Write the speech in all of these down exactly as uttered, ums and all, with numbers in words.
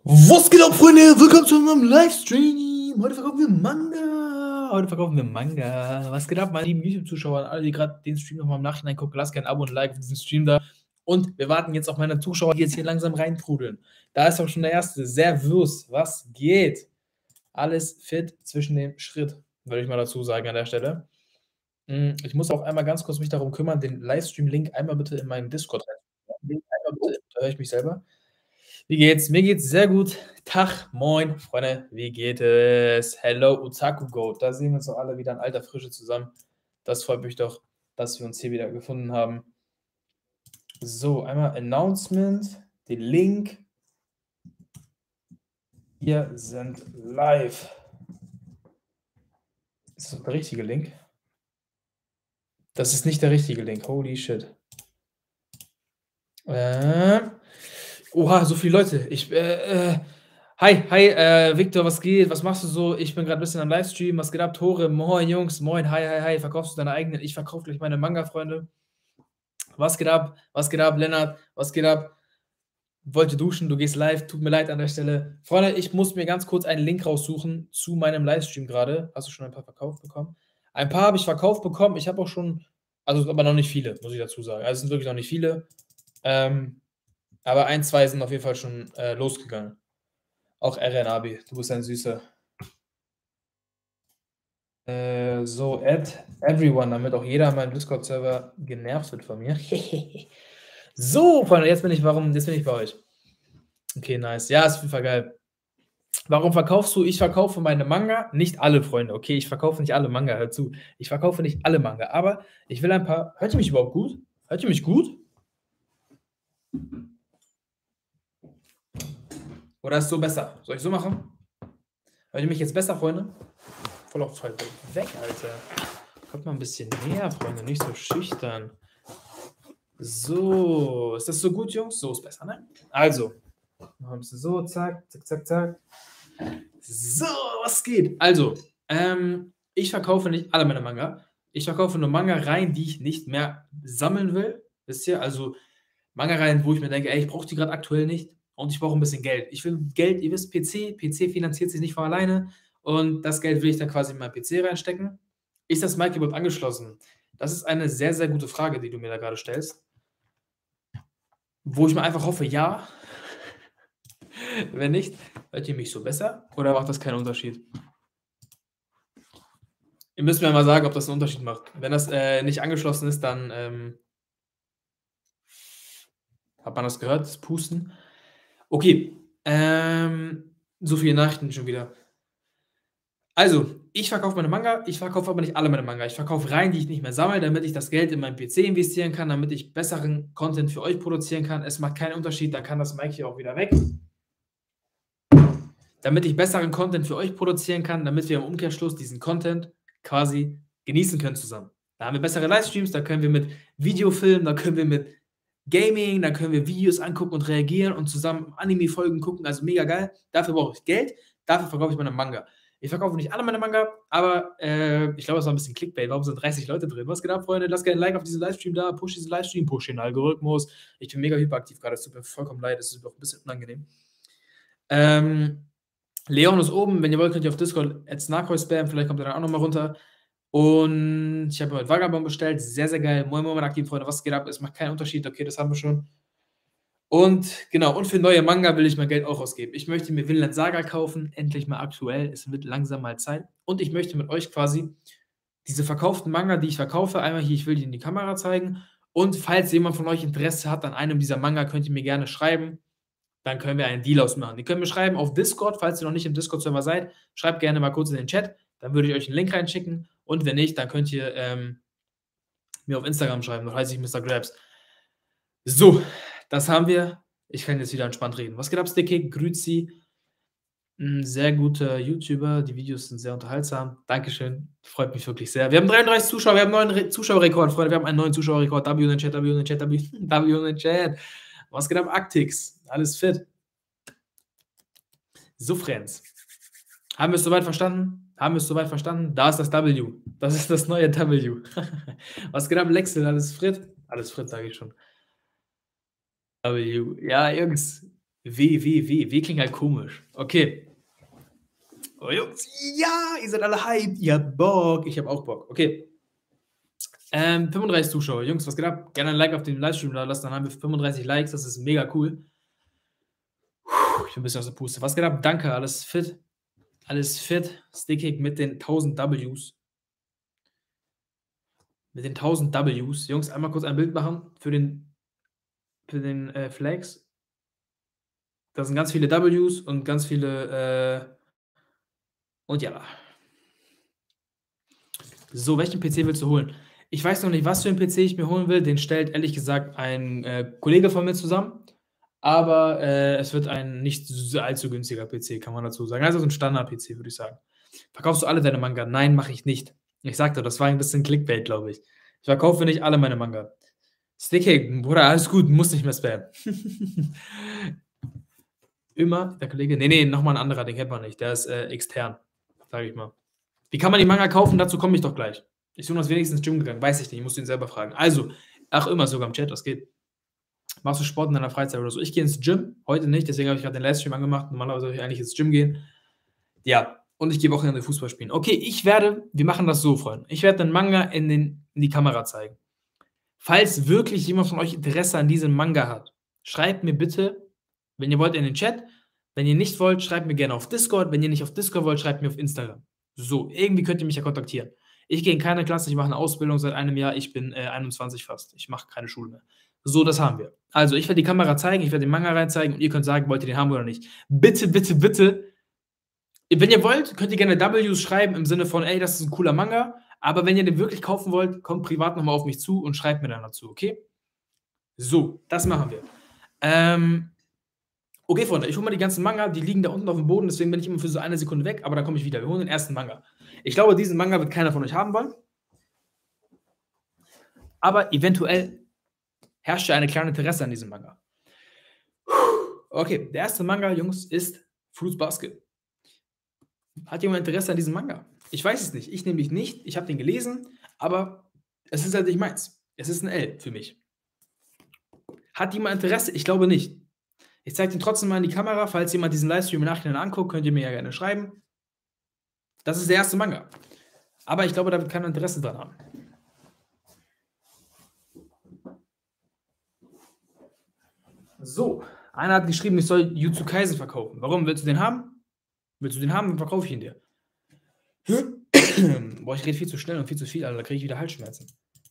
Was geht ab, Freunde? Willkommen zu unserem Livestream. Heute verkaufen wir Manga. Heute verkaufen wir Manga. Was geht ab, meine lieben YouTube-Zuschauer? Alle, die gerade den Stream nochmal im Nachhinein gucken, lasst gerne ein Abo und ein Like auf diesen Stream da. Und wir warten jetzt auf meine Zuschauer, die jetzt hier langsam reintrudeln. Da ist auch schon der erste. Servus. Was geht? Alles fit zwischen dem Schritt, würde ich mal dazu sagen an der Stelle. Ich muss auch einmal ganz kurz mich darum kümmern, den Livestream-Link einmal bitte in meinen Discord reinzunehmen. Einmal bitte, da höre ich mich selber. Wie geht's? Mir geht's sehr gut. Tag, moin, Freunde, wie geht es? Hello, Otaku Goat. Da sehen wir uns doch alle wieder in alter Frische zusammen. Das freut mich doch, dass wir uns hier wieder gefunden haben. So, einmal Announcement, den Link. Wir sind live. Ist das der richtige Link? Das ist nicht der richtige Link. Holy shit. Äh... Oha, so viele Leute. Ich, äh, äh, hi, hi, äh, Victor, was geht? Was machst du so? Ich bin gerade ein bisschen am Livestream. Was geht ab, Tore? Moin, Jungs, moin, hi, hi, hi. Verkaufst du deine eigenen? Ich verkaufe gleich meine Manga-Freunde. Was geht ab? Was geht ab, Lennart? Was geht ab? Wollte duschen, du gehst live. Tut mir leid an der Stelle. Freunde, ich muss mir ganz kurz einen Link raussuchen zu meinem Livestream gerade. Hast du schon ein paar verkauft bekommen? Ein paar habe ich verkauft bekommen. Ich habe auch schon, also aber noch nicht viele, muss ich dazu sagen. Also es sind wirklich noch nicht viele. Ähm, Aber ein, zwei sind auf jeden Fall schon äh, losgegangen. Auch R N Abi, du bist ein Süßer. Äh, so, add everyone, damit auch jeder an meinem Discord-Server genervt wird von mir. So, Freunde, jetzt bin ich, warum, jetzt bin ich bei euch. Okay, nice. Ja, ist auf jeden Fall geil. Warum verkaufst du? Ich verkaufe meine Manga, nicht alle, Freunde, okay? Ich verkaufe nicht alle Manga, hör zu. Ich verkaufe nicht alle Manga, aber ich will ein paar... Hört ihr mich überhaupt gut? Hört ihr mich gut? Oder ist so besser? Soll ich so machen? Hört ihr mich jetzt besser, Freunde? Voll auf zwei weg, Alter. Kommt mal ein bisschen näher, Freunde, nicht so schüchtern. So, ist das so gut, Jungs? So ist besser, ne? Also, noch ein bisschen so, zack, zack, zack, zack. So, was geht? Also, ähm, ich verkaufe nicht alle meine Manga. Ich verkaufe nur Manga-Reihen, die ich nicht mehr sammeln will. Wisst ihr? Also, Manga-Reihen, wo ich mir denke, ey, ich brauche die gerade aktuell nicht. Und ich brauche ein bisschen Geld. Ich will Geld, ihr wisst, P C, P C finanziert sich nicht von alleine und das Geld will ich dann quasi in meinen P C reinstecken. Ist das Mic überhaupt angeschlossen? Das ist eine sehr, sehr gute Frage, die du mir da gerade stellst. Wo ich mir einfach hoffe, ja. Wenn nicht, hört ihr mich so besser oder macht das keinen Unterschied? Ihr müsst mir mal sagen, ob das einen Unterschied macht. Wenn das äh, nicht angeschlossen ist, dann ähm, hat man das gehört, das Pusten. Okay, ähm, so viele Nachrichten schon wieder. Also, ich verkaufe meine Manga, ich verkaufe aber nicht alle meine Manga. Ich verkaufe Reihen, die ich nicht mehr sammle, damit ich das Geld in meinen P C investieren kann, damit ich besseren Content für euch produzieren kann. Es macht keinen Unterschied, dann kann das Mic hier auch wieder weg. Damit ich besseren Content für euch produzieren kann, damit wir im Umkehrschluss diesen Content quasi genießen können zusammen. Da haben wir bessere Livestreams, da können wir mit Video filmen, da können wir mit Gaming, da können wir Videos angucken und reagieren und zusammen Anime-Folgen gucken, also mega geil. Dafür brauche ich Geld, dafür verkaufe ich meine Manga. Ich verkaufe nicht alle meine Manga, aber äh, ich glaube, das war ein bisschen Clickbait. Warum sind dreißig Leute drin? Was geht ab, Freunde? Lasst gerne ein Like auf diesen Livestream da, push diesen Livestream, push den Algorithmus. Ich bin mega hyperaktiv gerade, es tut mir vollkommen leid, es ist mir auch ein bisschen unangenehm. Ähm, Leon ist oben, wenn ihr wollt, könnt ihr auf Discord at Snarkoy spammen, vielleicht kommt er dann auch nochmal runter. Und ich habe mir heute Vagabond bestellt, sehr, sehr geil. Moin, moin, meine aktiven Freunde, was geht ab? Es macht keinen Unterschied, okay, das haben wir schon. Und genau, und für neue Manga will ich mein Geld auch ausgeben. Ich möchte mir Vinland Saga kaufen, endlich mal aktuell. Es wird langsam mal Zeit. Und ich möchte mit euch quasi diese verkauften Manga, die ich verkaufe, einmal hier, ich will die in die Kamera zeigen. Und falls jemand von euch Interesse hat an einem dieser Manga, könnt ihr mir gerne schreiben. Dann können wir einen Deal ausmachen. Die können mir schreiben auf Discord, falls ihr noch nicht im Discord-Server seid. Schreibt gerne mal kurz in den Chat. Dann würde ich euch einen Link reinschicken. Und wenn nicht, dann könnt ihr ähm, mir auf Instagram schreiben. Da heiße ich Mister Grabs. So, das haben wir. Ich kann jetzt wieder entspannt reden. Was geht ab, Sticky? Grüezi. Ein sehr guter YouTuber. Die Videos sind sehr unterhaltsam. Dankeschön. Freut mich wirklich sehr. Wir haben dreiunddreißig Zuschauer. Wir haben einen neuen Zuschauerrekord, Freunde. Wir haben einen neuen Zuschauerrekord. W in den Chat, W in den Chat, W, W in den Chat. Was geht ab, Actix? Alles fit. So, Friends. Haben wir es soweit verstanden? Haben wir es soweit verstanden? Da ist das W. Das ist das neue W. Was geht ab, Lexel? Alles fit? Alles fit, sage ich schon. W. Ja, Jungs. W, W, W. W klingt halt komisch. Okay. Oh, Jungs, ja, ihr seid alle hyped. Ihr habt Bock. Ich hab auch Bock. Okay. Ähm, fünfunddreißig Zuschauer. Jungs, was geht ab? Gerne ein Like auf den Livestream da lassen, dann haben wir fünfunddreißig Likes. Das ist mega cool. Puh, ich bin ein bisschen aus der Puste. Was geht ab? Danke, alles fit. Alles fit. Stickig mit den tausend Ws. Mit den tausend Ws. Jungs, einmal kurz ein Bild machen für den, für den äh, Flags. Da sind ganz viele Ws und ganz viele. Äh, und ja. So, welchen P C willst du holen? Ich weiß noch nicht, was für einen P C ich mir holen will. Den stellt ehrlich gesagt ein äh, Kollege von mir zusammen. Aber äh, es wird ein nicht so allzu günstiger P C, kann man dazu sagen. Also so ein Standard-P C, würde ich sagen. Verkaufst du alle deine Manga? Nein, mache ich nicht. Ich sagte, das war ein bisschen Clickbait, glaube ich. Ich verkaufe nicht alle meine Manga. Stickig, Bruder, alles gut, muss nicht mehr spammen. Immer der Kollege. Nee, nee, nochmal ein anderer, den kennt man nicht. Der ist äh, extern, sage ich mal. Wie kann man die Manga kaufen? Dazu komme ich doch gleich. Ist Jonas wenigstens ins Gym gegangen? Weiß ich nicht, ich muss ihn selber fragen. Also, ach, immer sogar im Chat, was geht? Machst du Sport in deiner Freizeit oder so? Ich gehe ins Gym, heute nicht, deswegen habe ich gerade den Livestream angemacht. Normalerweise soll ich eigentlich ins Gym gehen. Ja, und ich gehe Wochenende Fußball spielen. Okay, ich werde, wir machen das so, Freunde. Ich werde den Manga in, den, in die Kamera zeigen. Falls wirklich jemand von euch Interesse an diesem Manga hat, schreibt mir bitte, wenn ihr wollt, in den Chat. Wenn ihr nicht wollt, schreibt mir gerne auf Discord. Wenn ihr nicht auf Discord wollt, schreibt mir auf Instagram. So, irgendwie könnt ihr mich ja kontaktieren. Ich gehe in keine Klasse, ich mache eine Ausbildung seit einem Jahr. Ich bin äh, einundzwanzig fast. Ich mache keine Schule mehr. So, das haben wir. Also, ich werde die Kamera zeigen, ich werde den Manga reinzeigen und ihr könnt sagen, wollt ihr den haben oder nicht. Bitte, bitte, bitte. Wenn ihr wollt, könnt ihr gerne Ws schreiben im Sinne von, ey, das ist ein cooler Manga. Aber wenn ihr den wirklich kaufen wollt, kommt privat nochmal auf mich zu und schreibt mir dann dazu, okay? So, das machen wir. Ähm, okay, Freunde, ich hole mal die ganzen Manga, die liegen da unten auf dem Boden, deswegen bin ich immer für so eine Sekunde weg, aber dann komme ich wieder. Wir holen den ersten Manga. Ich glaube, diesen Manga wird keiner von euch haben wollen. Aber eventuell herrscht ja eine kleine Interesse an diesem Manga. Okay, der erste Manga, Jungs, ist Fruits Basket. Hat jemand Interesse an diesem Manga? Ich weiß es nicht. Ich nämlich nicht. Ich habe den gelesen, aber es ist halt nicht meins. Es ist ein L für mich. Hat jemand Interesse? Ich glaube nicht. Ich zeige den trotzdem mal in die Kamera. Falls jemand diesen Livestream im Nachhinein anguckt, könnt ihr mir ja gerne schreiben. Das ist der erste Manga. Aber ich glaube, da wird keiner Interesse dran haben. So, einer hat geschrieben, ich soll Jujutsu Kaisen verkaufen. Warum? Willst du den haben? Willst du den haben, dann verkaufe ich ihn dir. Boah, ich rede viel zu schnell und viel zu viel, Alter. Da kriege ich wieder Halsschmerzen.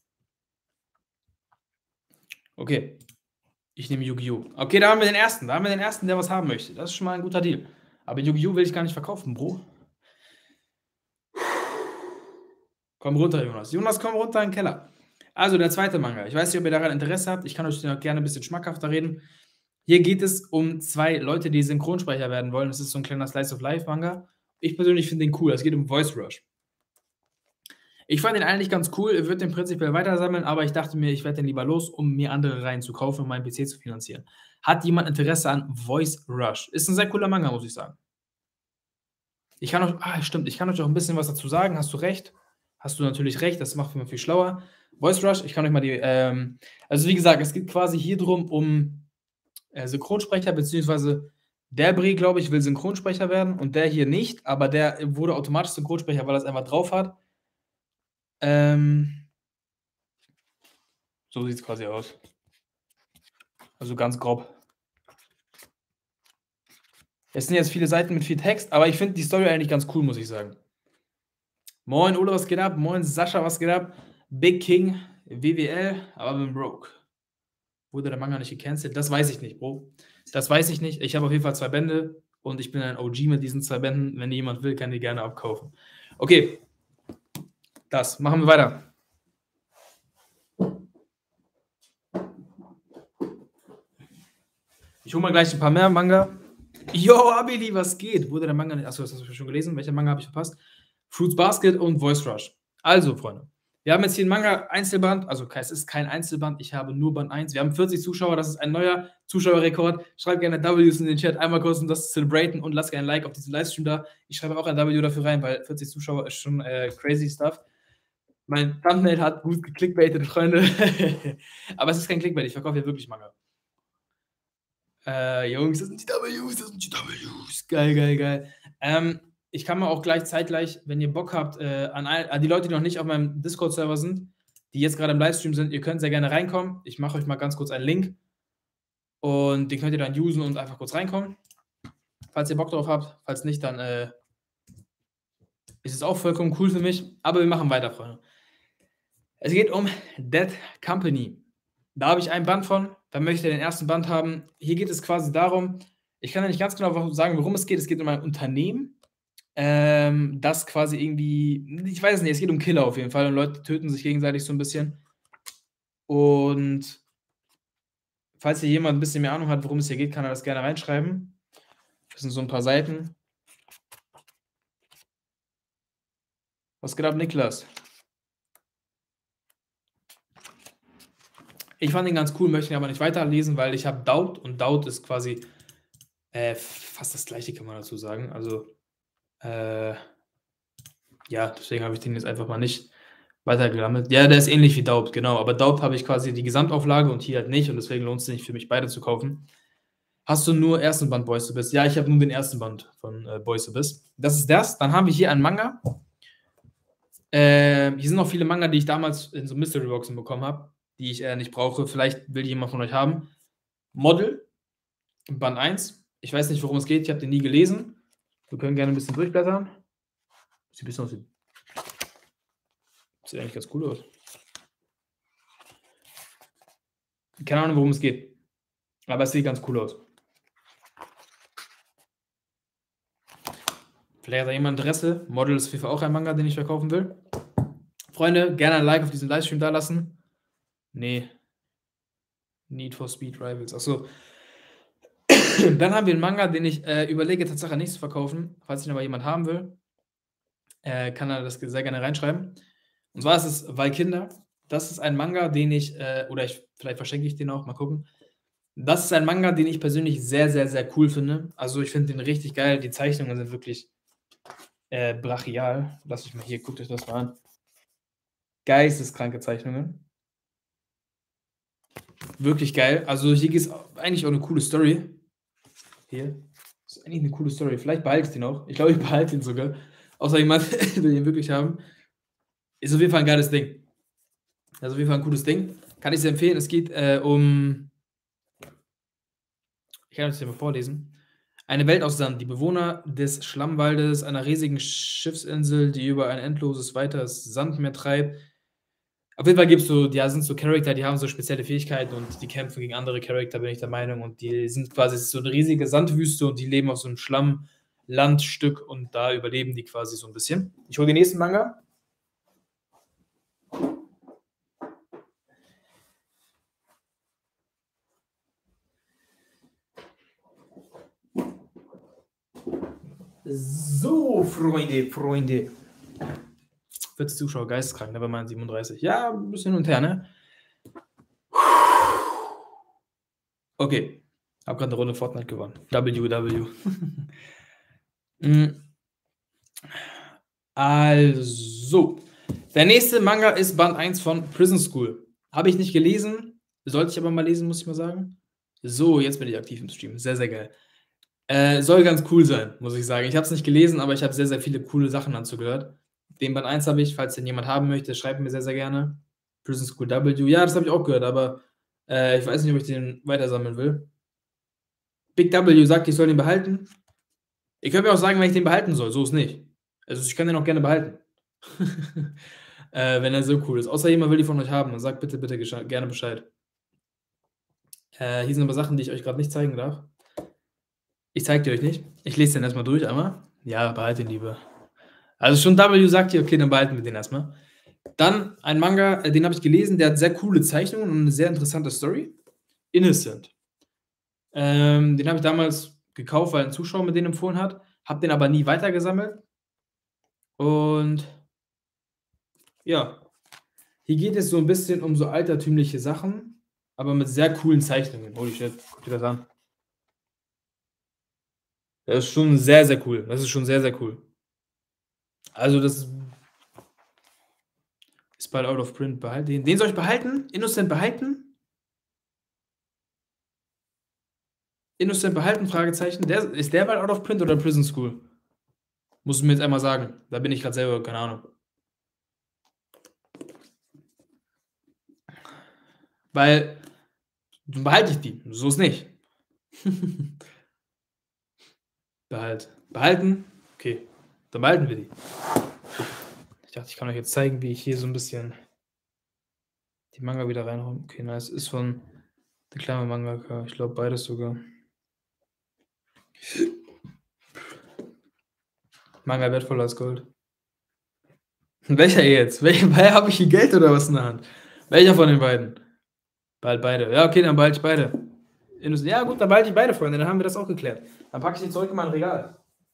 Okay. Ich nehme Yu-Gi-Oh! Okay, da haben wir den ersten. Da haben wir den ersten, der was haben möchte. Das ist schon mal ein guter Deal. Aber Yu-Gi-Oh! Will ich gar nicht verkaufen, Bro. Komm runter, Jonas. Jonas, komm runter in den Keller. Also, der zweite Manga. Ich weiß nicht, ob ihr daran Interesse habt. Ich kann euch noch gerne ein bisschen schmackhafter reden. Hier geht es um zwei Leute, die Synchronsprecher werden wollen. Das ist so ein kleiner Slice-of-Life-Manga. Ich persönlich finde den cool. Es geht um Voice Rush. Ich fand den eigentlich ganz cool. Ich würde den prinzipiell weitersammeln, aber ich dachte mir, ich werde den lieber los, um mir andere Reihen zu kaufen und meinen P C zu finanzieren. Hat jemand Interesse an Voice Rush? Ist ein sehr cooler Manga, muss ich sagen. Ich kann euch, ah, stimmt, ich kann euch auch ein bisschen was dazu sagen. Hast du recht? Hast du natürlich recht. Das macht mich viel schlauer. Voice Rush, ich kann euch mal die, ähm, also wie gesagt, es geht quasi hier drum um äh, Synchronsprecher, beziehungsweise der Brie, glaube ich, will Synchronsprecher werden und der hier nicht, aber der wurde automatisch Synchronsprecher, weil er es einfach drauf hat. Ähm, so sieht es quasi aus. Also ganz grob. Es sind jetzt viele Seiten mit viel Text, aber ich finde die Story eigentlich ganz cool, muss ich sagen. Moin Ole, was geht ab? Moin Sascha, was geht ab? Big King, W W L, aber bin broke. Wurde der Manga nicht gecancelt? Das weiß ich nicht, Bro. Das weiß ich nicht. Ich habe auf jeden Fall zwei Bände und ich bin ein O G mit diesen zwei Bänden. Wenn jemand will, kann die gerne abkaufen. Okay. Das. Machen wir weiter. Ich hole mal gleich ein paar mehr Manga. Yo, Abili, was geht? Wurde der Manga nicht... Achso, das hast du schon gelesen. Welcher Manga habe ich verpasst? Fruits Basket und Voice Rush. Also, Freunde. Wir haben jetzt hier ein Manga-Einzelband. Also, es ist kein Einzelband. Ich habe nur Band eins. Wir haben vierzig Zuschauer. Das ist ein neuer Zuschauerrekord. Schreibt gerne Ws in den Chat. Einmal kurz, um das zu celebraten. Und lasst gerne ein Like auf diesen Livestream da. Ich schreibe auch ein W dafür rein, weil vierzig Zuschauer ist schon äh, crazy stuff. Mein Thumbnail hat gut geklickbaitet, Freunde. Aber es ist kein Clickbait. Ich verkaufe hier wirklich Manga. Äh, Jungs, das sind die Ws, das sind die Ws. Geil, geil, geil. Ähm, ich kann mal auch gleich zeitgleich, wenn ihr Bock habt, äh, an, all, an die Leute, die noch nicht auf meinem Discord-Server sind, die jetzt gerade im Livestream sind, ihr könnt sehr gerne reinkommen. Ich mache euch mal ganz kurz einen Link und den könnt ihr dann usen und einfach kurz reinkommen. Falls ihr Bock drauf habt. Falls nicht, dann äh, ist es auch vollkommen cool für mich. Aber wir machen weiter, Freunde. Es geht um Dead Company. Da habe ich einen Band von. Da möchte ich den ersten Band haben. Hier geht es quasi darum, ich kann ja nicht ganz genau sagen, worum es geht. Es geht um ein Unternehmen, ähm, das quasi irgendwie, ich weiß nicht, es geht um Killer auf jeden Fall und Leute töten sich gegenseitig so ein bisschen. Und falls hier jemand ein bisschen mehr Ahnung hat, worum es hier geht, kann er das gerne reinschreiben. Das sind so ein paar Seiten. Was geht ab, Niklas? Ich fand ihn ganz cool, möchte ihn aber nicht weiterlesen, weil ich habe Doubt und Doubt ist quasi äh, fast das gleiche, kann man dazu sagen. Also, äh, ja, deswegen habe ich den jetzt einfach mal nicht weitergelammelt. Ja, der ist ähnlich wie Doubt, genau. Aber Doubt habe ich quasi die Gesamtauflage und hier halt nicht und deswegen lohnt es sich nicht für mich beide zu kaufen. Hast du nur ersten Band Boys to Biz? Ja, ich habe nur den ersten Band von äh, Boys to Biz. Das ist das. Dann haben wir hier einen Manga. Äh, hier sind noch viele Manga, die ich damals in so Mystery Boxen bekommen habe, die ich äh, nicht brauche. Vielleicht will jemand von euch haben. Model, Band eins. Ich weiß nicht, worum es geht. Ich habe den nie gelesen. Wir können gerne ein bisschen durchblättern. Sieht ein bisschen aus wie. Sieht eigentlich ganz cool aus. Keine Ahnung, worum es geht. Aber es sieht ganz cool aus. Vielleicht hat da jemand Interesse. Model ist auf jeden Fall auch ein Manga, den ich verkaufen will. Freunde, gerne ein Like auf diesen Livestream da lassen. Nee. Need for Speed Rivals. Achso. Dann haben wir einen Manga, den ich äh, überlege, tatsächlich nicht zu verkaufen. Falls ihn aber jemand haben will, äh, kann er das sehr gerne reinschreiben. Und zwar ist es Valkinder. Das ist ein Manga, den ich, äh, oder ich, vielleicht verschenke ich den auch, mal gucken. Das ist ein Manga, den ich persönlich sehr, sehr, sehr cool finde. Also ich finde den richtig geil. Die Zeichnungen sind wirklich äh, brachial. Lass mich mal hier, guckt euch das mal an. Geisteskranke Zeichnungen. Wirklich geil. Also hier gibt es eigentlich auch eine coole Story. Hier. Das ist eigentlich eine coole Story. Vielleicht behalte ich den auch. Ich glaube, ich behalte ihn sogar. Außer jemand will ihn wirklich haben. Ist auf jeden Fall ein geiles Ding. Das ist auf jeden Fall ein cooles Ding. Kann ich sehr empfehlen. Es geht äh, um. Ich kann euch das mal vorlesen. Eine Welt aus Sand. Die Bewohner des Schlammwaldes, einer riesigen Schiffsinsel, die über ein endloses, weites Sandmeer treibt. Auf jeden Fall gibt es so, ja, sind so Charakter, die haben so spezielle Fähigkeiten und die kämpfen gegen andere Charakter, bin ich der Meinung. Und die sind quasi so eine riesige Sandwüste und die leben auf so einem Schlammlandstück und da überleben die quasi so ein bisschen. Ich hole den nächsten Manga. So, Freunde, Freunde. vierzig Zuschauer, geisteskrank, ne, bei meinen siebenunddreißig. Ja, ein bisschen hin und her, ne? Okay. Hab gerade eine Runde Fortnite gewonnen. W W. Also. Der nächste Manga ist Band eins von Prison School. Habe ich nicht gelesen. Sollte ich aber mal lesen, muss ich mal sagen. So, jetzt bin ich aktiv im Stream. Sehr, sehr geil. Äh, soll ganz cool sein, muss ich sagen. Ich habe es nicht gelesen, aber ich habe sehr, sehr viele coole Sachen dazu gehört. Den Band eins habe ich, falls den jemand haben möchte, schreibt mir sehr, sehr gerne. Prison School W. Ja, das habe ich auch gehört, aber äh, ich weiß nicht, ob ich den weitersammeln will. Big W sagt, ich soll den behalten. Ihr könnt mir auch sagen, wenn ich den behalten soll. So ist nicht. Also ich kann den auch gerne behalten. äh, wenn er so cool ist. Außer jemand will die von euch haben, dann sagt bitte, bitte gerne Bescheid. Äh, hier sind aber Sachen, die ich euch gerade nicht zeigen darf. Ich zeige die euch nicht. Ich lese den erstmal durch, aber ja, behalte ihn lieber. Also schon W sagt hier, okay, dann behalten wir den erstmal. Dann ein Manga, den habe ich gelesen, der hat sehr coole Zeichnungen und eine sehr interessante Story. Innocent. Ähm, den habe ich damals gekauft, weil ein Zuschauer mir den empfohlen hat. Habe den aber nie weitergesammelt. Und ja, hier geht es so ein bisschen um so altertümliche Sachen, aber mit sehr coolen Zeichnungen. Holy shit, guck dir das an. Das ist schon sehr, sehr cool. Das ist schon sehr, sehr cool. Also das ist bald out of print. Behalten. Den, den soll ich behalten? Innocent behalten? Innocent behalten? Fragezeichen. Der, ist der bald out of print oder Prison School? Musst du mir jetzt einmal sagen. Da bin ich gerade selber, keine Ahnung. Weil, dann behalte ich die. So ist nicht. Behalt. Behalten? Okay. Dann behalten wir die. Ich dachte, ich kann euch jetzt zeigen, wie ich hier so ein bisschen die Manga wieder reinhaue. Okay, nice. Ist von der kleine Mangaka. Ich glaube, beides sogar. Manga wertvoller als Gold. Welcher jetzt? Welcher habe ich hier Geld oder was in der Hand? Welcher von den beiden? Bald beide. Ja, okay, dann behalte ich beide. Ja, gut, dann behalte ich beide, Freunde. Dann haben wir das auch geklärt. Dann packe ich die zurück in mein Regal.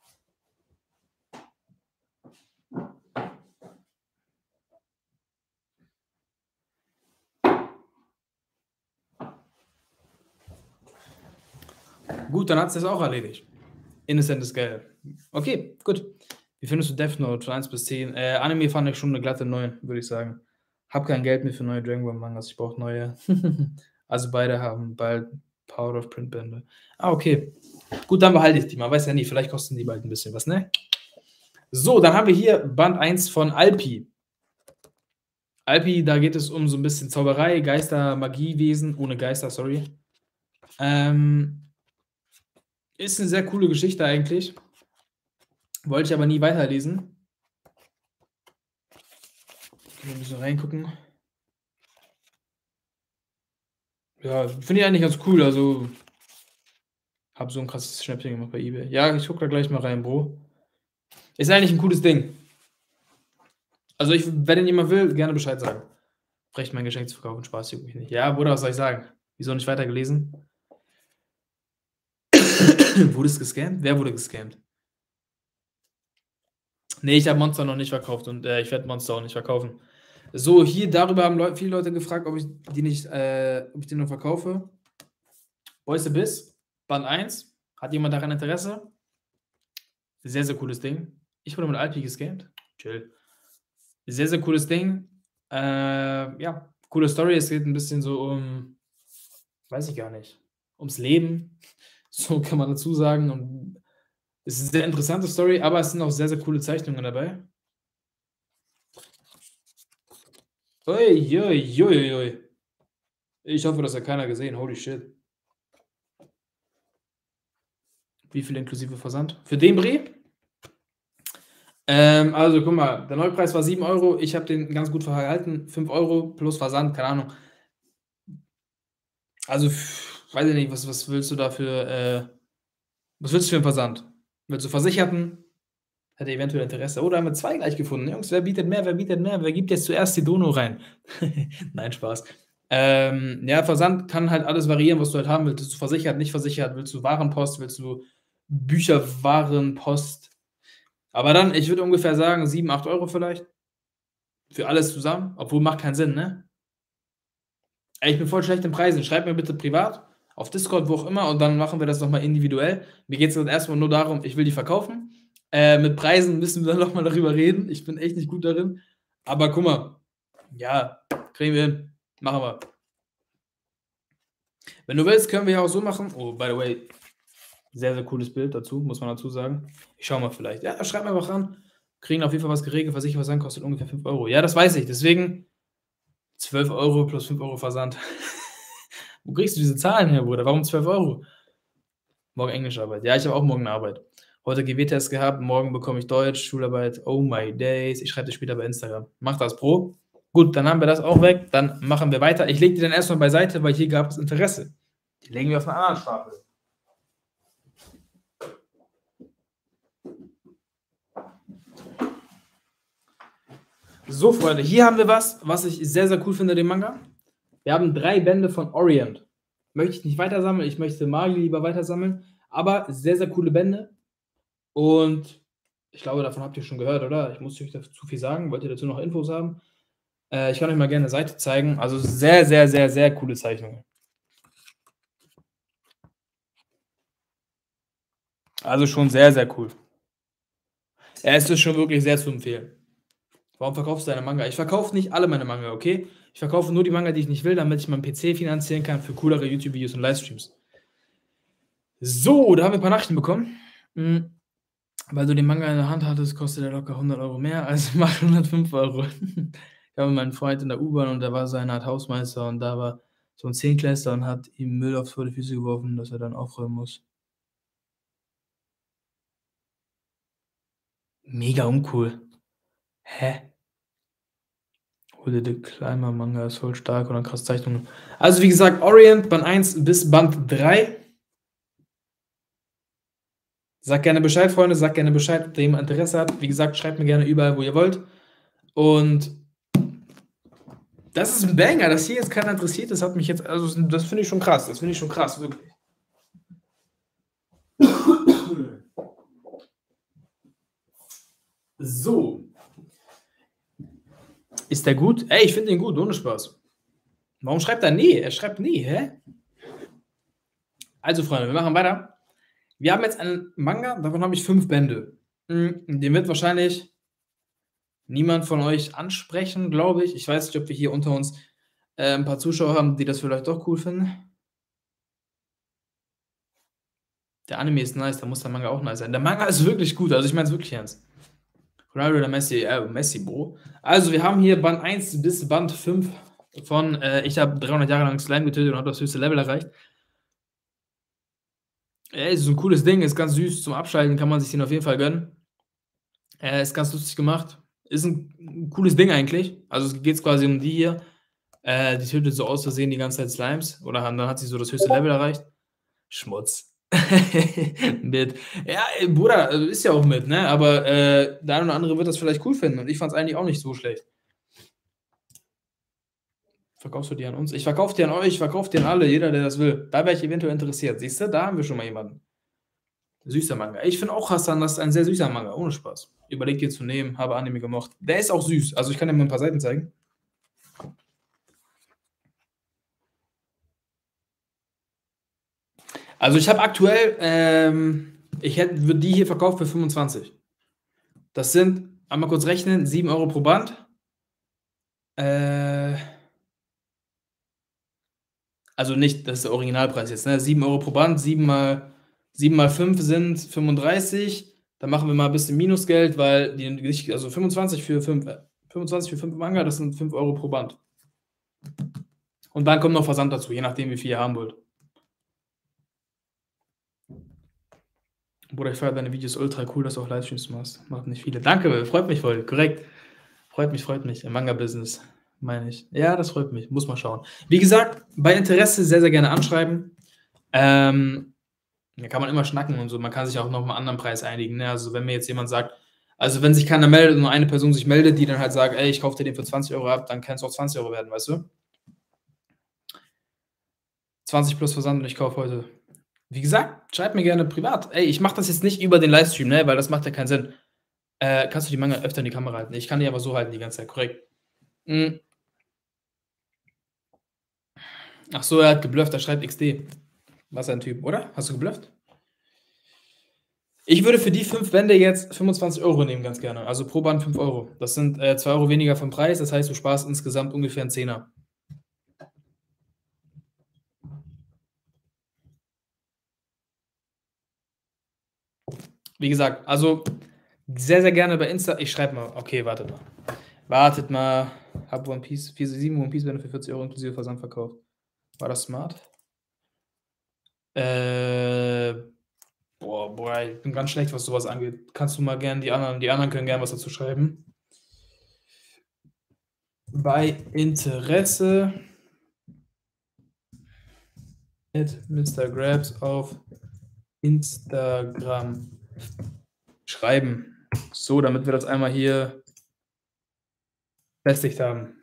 Gut, dann hat es das auch erledigt. Innocent ist geil. Okay, gut. Wie findest du Death Note von eins bis zehn? Äh, Anime fand ich schon eine glatte neun, würde ich sagen. Hab kein Geld mehr für neue Dragon Ball Mangas, ich brauche neue. Also beide haben bald Power of Print Bände. Ah, okay. Gut, dann behalte ich die. Man weiß ja nie, vielleicht kosten die bald ein bisschen was, ne? So, dann haben wir hier Band eins von Alpi. Alpi, da geht es um so ein bisschen Zauberei, Geister, Magiewesen, ohne Geister, sorry. Ähm, ist eine sehr coole Geschichte eigentlich. Wollte ich aber nie weiterlesen. Ich kann mal ein bisschen reingucken. Ja, finde ich eigentlich ganz cool. Also, habe so ein krasses Schnäppchen gemacht bei eBay. Ja, ich gucke da gleich mal rein, Bro. Ist eigentlich ein cooles Ding. Also, ich, wenn den jemand will, gerne Bescheid sagen. Recht mein Geschenk zu verkaufen, Spaß juckt mich nicht. Ja, Bruder, was soll ich sagen? Wieso nicht weitergelesen? Wurde es gescammt? Wer wurde gescammt? Nee, ich habe Monster noch nicht verkauft und äh, ich werde Monster auch nicht verkaufen. So, hier darüber haben Leu viele Leute gefragt, ob ich die nicht, äh, ob ich die noch verkaufe. Boys Abyss, Band eins. Hat jemand daran Interesse? Sehr, sehr cooles Ding. Ich wurde mit Alpi gescammt. Chill. Sehr, sehr cooles Ding. Äh, ja, coole Story. Es geht ein bisschen so um, weiß ich gar nicht, ums Leben. So kann man dazu sagen. Und es ist eine sehr interessante Story, aber es sind auch sehr, sehr coole Zeichnungen dabei. Ui, ui, ui, ui. Ich hoffe, das hat keiner gesehen. Holy shit. Wie viel inklusive Versand? Für den Brie? Ähm, also, guck mal, der Neupreis war sieben Euro. Ich habe den ganz gut verhalten. fünf Euro plus Versand, keine Ahnung. Also, weiß ich nicht, was, was willst du dafür, äh, was willst du für einen Versand? Willst du Versicherten? Hätte eventuell Interesse. Oder haben wir zwei gleich gefunden. Jungs, wer bietet mehr, wer bietet mehr? Wer gibt jetzt zuerst die Dono rein? Nein, Spaß. Ähm, ja, Versand kann halt alles variieren, was du halt haben willst. Willst du versichert, nicht versichert? Willst du Warenpost? Willst du Bücherwarenpost? Aber dann, ich würde ungefähr sagen, sieben, acht Euro vielleicht. Für alles zusammen. Obwohl, macht keinen Sinn, ne? Ey, ich bin voll schlecht in Preisen. Schreib mir bitte privat, auf Discord, wo auch immer, und dann machen wir das nochmal individuell. Mir geht es jetzt erstmal nur darum, ich will die verkaufen. Äh, mit Preisen müssen wir dann nochmal darüber reden. Ich bin echt nicht gut darin. Aber guck mal, ja, kriegen wir hin. Machen wir. Wenn du willst, können wir ja auch so machen. Oh, by the way, sehr, sehr cooles Bild dazu, muss man dazu sagen. Ich schau mal vielleicht. Ja, schreib mir einfach ran. Kriegen auf jeden Fall was geregelt. Versicherung, Versand kostet ungefähr fünf Euro. Ja, das weiß ich. Deswegen zwölf Euro plus fünf Euro Versand. Wo kriegst du diese Zahlen her, Bruder? Warum zwölf Euro? Morgen Englischarbeit. Ja, ich habe auch morgen eine Arbeit. Heute G W-Test gehabt, morgen bekomme ich Deutsch, Schularbeit. Oh my days. Ich schreibe dir später bei Instagram. Mach das, Bro. Gut, dann haben wir das auch weg. Dann machen wir weiter. Ich lege die dann erstmal beiseite, weil hier gab es Interesse. Die legen wir auf einen anderen Stapel. So, Freunde, hier haben wir was, was ich sehr, sehr cool finde, den Manga. Wir haben drei Bände von Orient. Möchte ich nicht weiter sammeln, ich möchte Magi lieber weiter sammeln, aber sehr, sehr coole Bände. Und ich glaube, davon habt ihr schon gehört, oder? Ich muss euch dazu viel sagen. Wollt ihr dazu noch Infos haben? Äh, ich kann euch mal gerne eine Seite zeigen. Also sehr, sehr, sehr, sehr coole Zeichnungen. Also schon sehr, sehr cool. Ja, es ist schon wirklich sehr zu empfehlen. Warum verkaufst du deine Manga? Ich verkaufe nicht alle meine Manga, okay? Ich verkaufe nur die Manga, die ich nicht will, damit ich meinen P C finanzieren kann für coolere YouTube-Videos und Livestreams. So, da haben wir ein paar Nachrichten bekommen. Hm, weil du den Manga in der Hand hattest, kostet der locker hundert Euro mehr, also mach hundertfünf Euro. Ich habe mit meinem Freund in der U-Bahn und der war so eine Art Hausmeister und da war so 'n Zehntklässler und hat ihm Müll auf vor die Füße geworfen, dass er dann aufräumen muss. Mega uncool. Hä? Hol dir Climber Manga ist voll stark und dann krasse Zeichnungen. Also, wie gesagt, Orient Band eins bis Band drei. Sagt gerne Bescheid, Freunde, sagt gerne Bescheid, ob da jemand Interesse hat. Wie gesagt, schreibt mir gerne überall, wo ihr wollt. Und das ist 'n Banger, dass hier jetzt keiner interessiert ist, hat mich jetzt also, das finde ich schon krass. Das finde ich schon krass, wirklich. So. Ist der gut? Ey, ich finde den gut, ohne Spaß. Warum schreibt er „ne“? Er schreibt „ne“, hä? Also, Freunde, wir machen weiter. Wir haben jetzt einen Manga, davon habe ich fünf Bände. Hm, den wird wahrscheinlich niemand von euch ansprechen, glaube ich. Ich weiß nicht, ob wir hier unter uns, äh, 'n paar Zuschauer haben, die das vielleicht doch cool finden. Der Anime ist nice, da muss der Manga auch nice sein. Der Manga ist wirklich gut, also ich meine es wirklich ernst. Ronaldo oder Messi? Äh, Messi, Bro. Also, wir haben hier Band eins bis Band fünf von, äh, ich habe dreihundert Jahre lang Slime getötet und habe das höchste Level erreicht. Ey, ist so 'n cooles Ding, ist ganz süß zum Abschalten, kann man sich den auf jeden Fall gönnen. Äh, ist ganz lustig gemacht. Ist 'n 'n cooles Ding eigentlich. Also, es geht's quasi um die hier. Äh, die tötet so aus Versehen die ganze Zeit Slimes oder dann hat sie so das höchste Level erreicht. Schmutz. Mit ja, ey, Bruder, also ist ja auch mit, ne? Aber, äh, der eine oder andere wird das vielleicht cool finden und ich fand's eigentlich auch nicht so schlecht. Verkaufst du die an uns? Ich verkaufe die an euch, ich verkaufe die an alle, jeder, der das will. Da wäre ich eventuell interessiert. Siehst du, da haben wir schon mal jemanden. Süßer Manga. Ich finde auch Hassan, das ist ein sehr süßer Manga, ohne Spaß. Überlegt dir zu nehmen, habe Anime gemocht. Der ist auch süß. Also, ich kann dir mal 'n paar Seiten zeigen. Also, ich habe aktuell, ähm ich hätte würde die hier verkauft für fünfundzwanzig. Das sind einmal kurz rechnen, sieben Euro pro Band. Äh also nicht, das ist der Originalpreis jetzt, ne? sieben Euro pro Band, sieben mal sieben mal fünf sind fünfunddreißig. Dann machen wir mal 'n bisschen Minusgeld, weil die nicht also fünfundzwanzig für fünf äh, fünfundzwanzig für fünf Manga, das sind fünf Euro pro Band. Und dann kommt noch Versand dazu, je nachdem, wie viel ihr haben wollt. Bruder, ich feiere deine Videos ultra cool, dass du auch Livestreams machst. Machen nicht viele. Danke, freut mich voll, korrekt. Freut mich, freut mich. Im Manga-Business, meine ich. Ja, das freut mich. Muss mal schauen. Wie gesagt, bei Interesse sehr, sehr gerne anschreiben. Ähm, da kann man immer schnacken und so. Man kann sich auch noch mal 'n anderen Preis einigen, ne? Also, wenn mir jetzt jemand sagt also, wenn sich keiner meldet und nur eine Person sich meldet, die dann halt sagt: „Ey, ich kaufe dir den für zwanzig Euro ab“, dann kann's auch zwanzig Euro werden, weißt du? zwanzig plus Versand und ich kaufe heute. Wie gesagt, schreibt mir gerne privat. Ey, ich mache das jetzt nicht über den Livestream, ne, weil das macht ja keinen Sinn. Äh, kannst du die Manga öfter in die Kamera halten? Ich kann die aber so halten die ganze Zeit, korrekt. Hm. Ach so, er hat geblufft, er schreibt X D. Was ein Typ, oder? Hast du geblufft? Ich würde für die fünf Bände jetzt fünfundzwanzig Euro nehmen, ganz gerne. Also pro Band fünf Euro. Das sind, äh, zwei Euro weniger vom Preis. Das heißt, du sparst insgesamt ungefähr 'n Zehner. Wie gesagt, also sehr, sehr gerne bei Insta ich schreibe mal okay, wartet mal. Wartet mal. Habe One Piece vier sieben One Piece Bände für vierzig Euro inklusive Versand verkauft. War das smart? Äh, boah, boah, ich bin ganz schlecht, was so was angeht. Kannst du mal gern die anderen die anderen können gern was dazu schreiben. Bei Interesse at Mister Grabs auf Instagram schreiben. So, damit wir das einmal hier befestigt haben.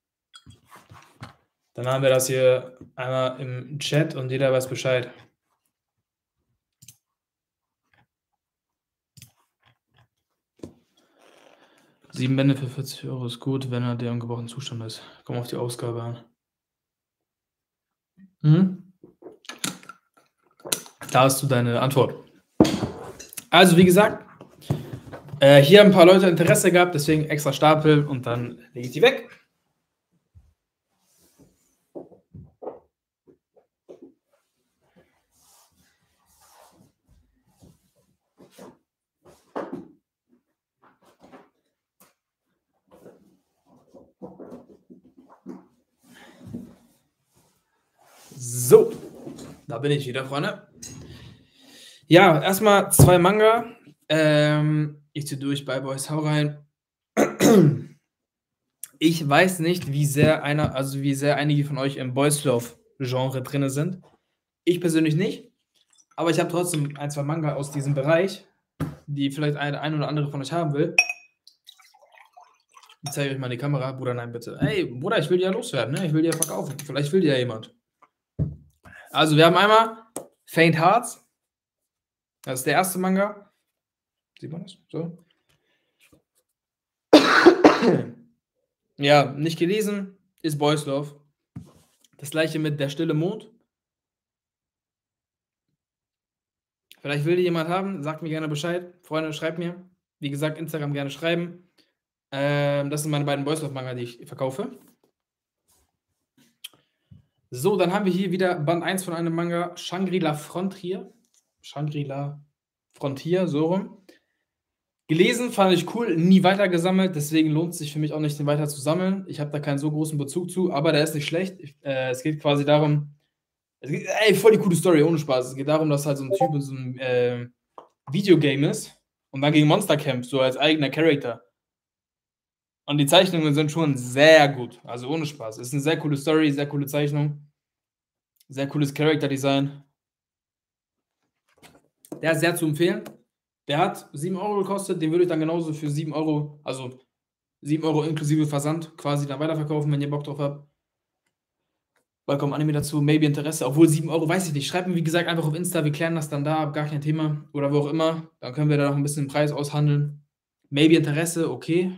Dann haben wir das hier einmal im Chat und jeder weiß Bescheid. sieben Bände für vierzig Euro ist gut, wenn er der im gebrauchten Zustand ist. Kommt auf die Ausgabe an. Mhm. Da hast du deine Antwort. Also, wie gesagt, äh, hier haben 'n paar Leute Interesse gehabt, deswegen extra Stapel und dann lege ich die weg. So, da bin ich wieder, Freunde. Ja, erstmal zwei Manga. Ähm, ich ziehe durch bei Boys, hau rein. Ich weiß nicht, wie sehr einer, also wie sehr einige von euch im Boys Love-Genre drin sind. Ich persönlich nicht. Aber ich habe trotzdem ein, zwei Manga aus diesem Bereich, die vielleicht ein, ein oder andere von euch haben will. Ich zeige euch mal die Kamera. Bruder, nein, bitte. Ey, Bruder, ich will die ja loswerden, ne? Ich will die ja verkaufen. Vielleicht will die ja jemand. Also, wir haben einmal Faint Hearts. Das ist der erste Manga. Sieht man das? So. Ja, nicht gelesen, ist Boys Love. Das gleiche mit Der stille Mond. Vielleicht will die jemand haben, sagt mir gerne Bescheid. Freunde, schreibt mir. Wie gesagt, Instagram gerne schreiben. Ähm, das sind meine beiden Boys Love Manga, die ich verkaufe. So, dann haben wir hier wieder Band eins von einem Manga, Shangri-La Frontier. Shangri-La Frontier, so rum. Gelesen, fand ich cool, nie weiter gesammelt, deswegen lohnt es sich für mich auch nicht, den weiter zu sammeln. Ich habe da keinen so großen Bezug zu, aber der ist nicht schlecht. Ich, äh, es geht quasi darum, es geht, ey, voll die coole Story, ohne Spaß. Es geht darum, dass halt so ein Typ in so einem äh, Videogame ist und dann gegen Monster kämpft, so als eigener Charakter. Und die Zeichnungen sind schon sehr gut, also ohne Spaß. Es ist eine sehr coole Story, sehr coole Zeichnung, sehr cooles Charakterdesign. Der ist sehr zu empfehlen. Der hat sieben Euro gekostet, den würde ich dann genauso für sieben Euro, also sieben Euro inklusive Versand, quasi dann weiterverkaufen, wenn ihr Bock drauf habt. Welcome Anime dazu, maybe Interesse, obwohl sieben Euro, weiß ich nicht. Schreibt mir, wie gesagt, einfach auf Insta, wir klären das dann da, gar kein Thema. Oder wo auch immer, dann können wir da noch ein bisschen den Preis aushandeln. Maybe Interesse, okay.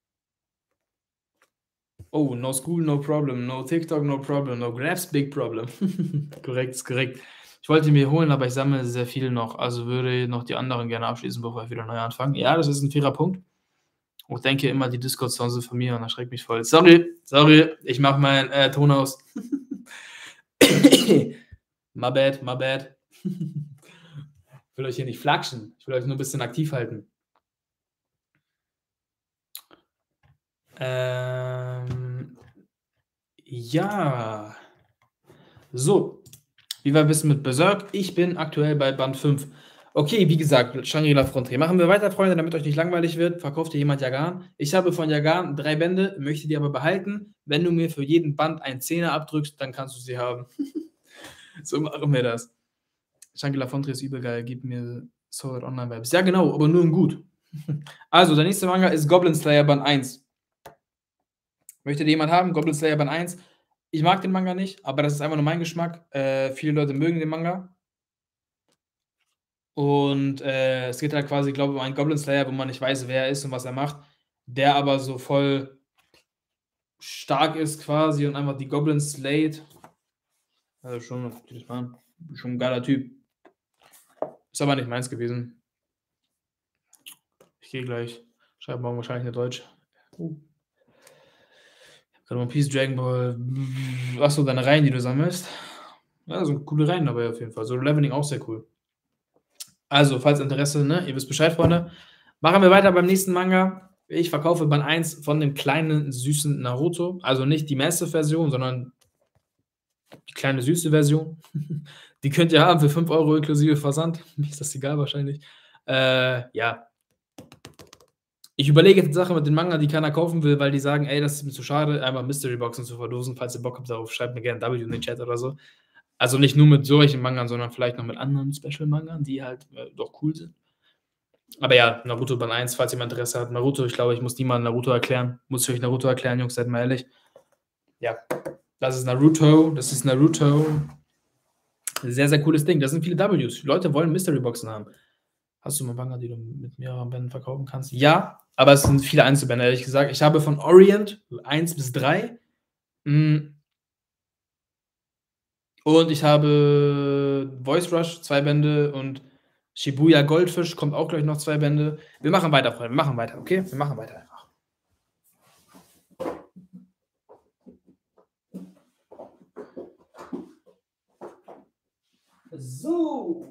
Oh, no school, no problem. No TikTok, no problem. No Grabs, big problem. Korrekt, ist korrekt. Ich wollte mir holen, aber ich sammle sehr viel noch. Also würde noch die anderen gerne abschließen, bevor ich wieder neu anfange. Ja, das ist ein fairer Punkt. Ich denke immer, die Discord-Sounds sind von mir und das schreckt mich voll. Sorry, sorry, ich mache meinen äh, Ton aus. My bad, my bad. Ich will euch hier nicht flakschen. Ich will euch nur ein bisschen aktiv halten. Ähm, ja. So. Wie war es mit Berserk? Ich bin aktuell bei Band fünf. Okay, wie gesagt, Shangri-La Frontier. Machen wir weiter, Freunde, damit euch nicht langweilig wird. Verkauft dir jemand Yagan? Ich habe von Yagan drei Bände, möchte die aber behalten. Wenn du mir für jeden Band einen Zehner abdrückst, dann kannst du sie haben. So machen wir das. Shangri-La Frontier ist übel geil. Gib mir Sword Online Vibes. Ja, genau, aber nur in gut. Also, der nächste Manga ist Goblin Slayer Band eins. Möchte die jemand haben? Goblin Slayer Band eins. Ich mag den Manga nicht, aber das ist einfach nur mein Geschmack. Äh, viele Leute mögen den Manga. Und äh, es geht halt quasi, glaube ich, um einen Goblin Slayer, wo man nicht weiß, wer er ist und was er macht, der aber so voll stark ist quasi und einfach die Goblins slayt. Also schon natürlich mal schon ein geiler Typ. Ist aber nicht meins gewesen. Ich gehe gleich. Schreibe morgen wahrscheinlich eine Deutsch. Uh. One Piece, Dragon Ball. Achso, deine Reihen, die du sammelst. Ja, so coole Reihen dabei auf jeden Fall. So Leveling auch sehr cool. Also, falls Interesse, ne, ihr wisst Bescheid, Freunde. Machen wir weiter beim nächsten Manga. Ich verkaufe Band eins von dem kleinen, süßen Naruto. Also nicht die Massive-Version, sondern die kleine, süße Version. Die könnt ihr haben für fünf Euro inklusive Versand. Mir ist das egal wahrscheinlich. Äh, ja. Ich überlege jetzt Sache mit den Manga, die keiner kaufen will, weil die sagen, ey, das ist mir zu schade, einmal Mystery-Boxen zu verlosen. Falls ihr Bock habt darauf, schreibt mir gerne W in den Chat oder so. Also nicht nur mit solchen Mangern, sondern vielleicht noch mit anderen Special-Mangern, die halt äh, doch cool sind. Aber ja, Naruto Band eins, falls jemand Interesse hat. Naruto, ich glaube, ich muss niemandem Naruto erklären. Muss ich euch Naruto erklären, Jungs, seid mal ehrlich. Ja, das ist Naruto, das ist Naruto. Sehr, sehr cooles Ding. Das sind viele Ws. Leute wollen Mystery-Boxen haben. Hast du mal Manga, die du mit mehreren Bänden verkaufen kannst? Ja, aber es sind viele Einzelbände, ehrlich gesagt. Ich habe von Orient eins bis drei. Und ich habe Voice Rush, zwei Bände und Shibuya Goldfish kommt auch gleich noch zwei Bände. Wir machen weiter, Freunde. Wir machen weiter, okay? Wir machen weiter einfach. So.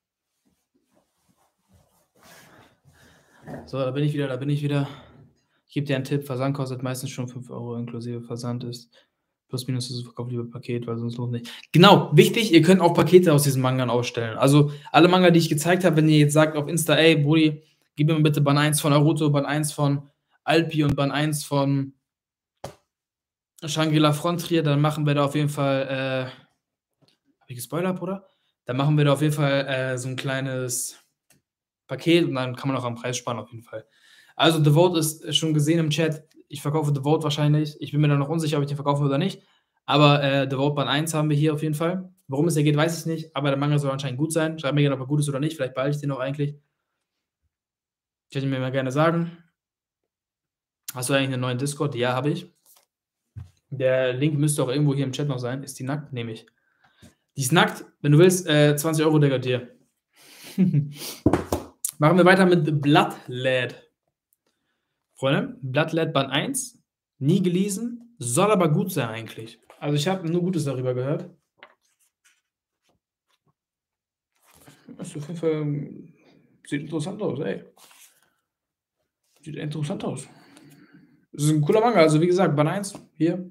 So, da bin ich wieder, da bin ich wieder. Ich gebe dir einen Tipp, Versand kostet meistens schon fünf Euro inklusive Versand ist. Plus minus ist es verkauft lieber Paket, weil sonst lohnt nicht. Genau, wichtig, ihr könnt auch Pakete aus diesen Mangan ausstellen. Also alle Manga, die ich gezeigt habe, wenn ihr jetzt sagt auf Insta, ey, Brudi, gib mir bitte Band eins von Naruto, Band eins von Alpi und Band eins von Shangri-La Frontier, dann machen wir da auf jeden Fall, äh, habe ich gespoilert, Bruder? Dann machen wir da auf jeden Fall äh, so ein kleines Paket und dann kann man auch am Preis sparen auf jeden Fall. Also The Vote ist schon gesehen im Chat. Ich verkaufe The Vote wahrscheinlich. Ich bin mir da noch unsicher, ob ich den verkaufe oder nicht. Aber äh, The Vote Band eins haben wir hier auf jeden Fall. Worum es hier geht, weiß ich nicht. Aber der Manga soll anscheinend gut sein. Schreibt mir gerne, ob er gut ist oder nicht. Vielleicht behalte ich den noch eigentlich. Könnt ihr mir mal gerne sagen. Hast du eigentlich einen neuen Discord? Ja, habe ich. Der Link müsste auch irgendwo hier im Chat noch sein. Ist die nackt? Nehme ich. Die ist nackt. Wenn du willst, äh, zwanzig Euro Digga dir. Machen wir weiter mit Bloodlad. Freunde, Bloodlad Band eins. Nie gelesen. Soll aber gut sein eigentlich. Also ich habe nur Gutes darüber gehört. Ist auf jeden Fall, sieht interessant aus, ey. Sieht interessant aus. Das ist ein cooler Manga. Also wie gesagt, Band eins. Hier.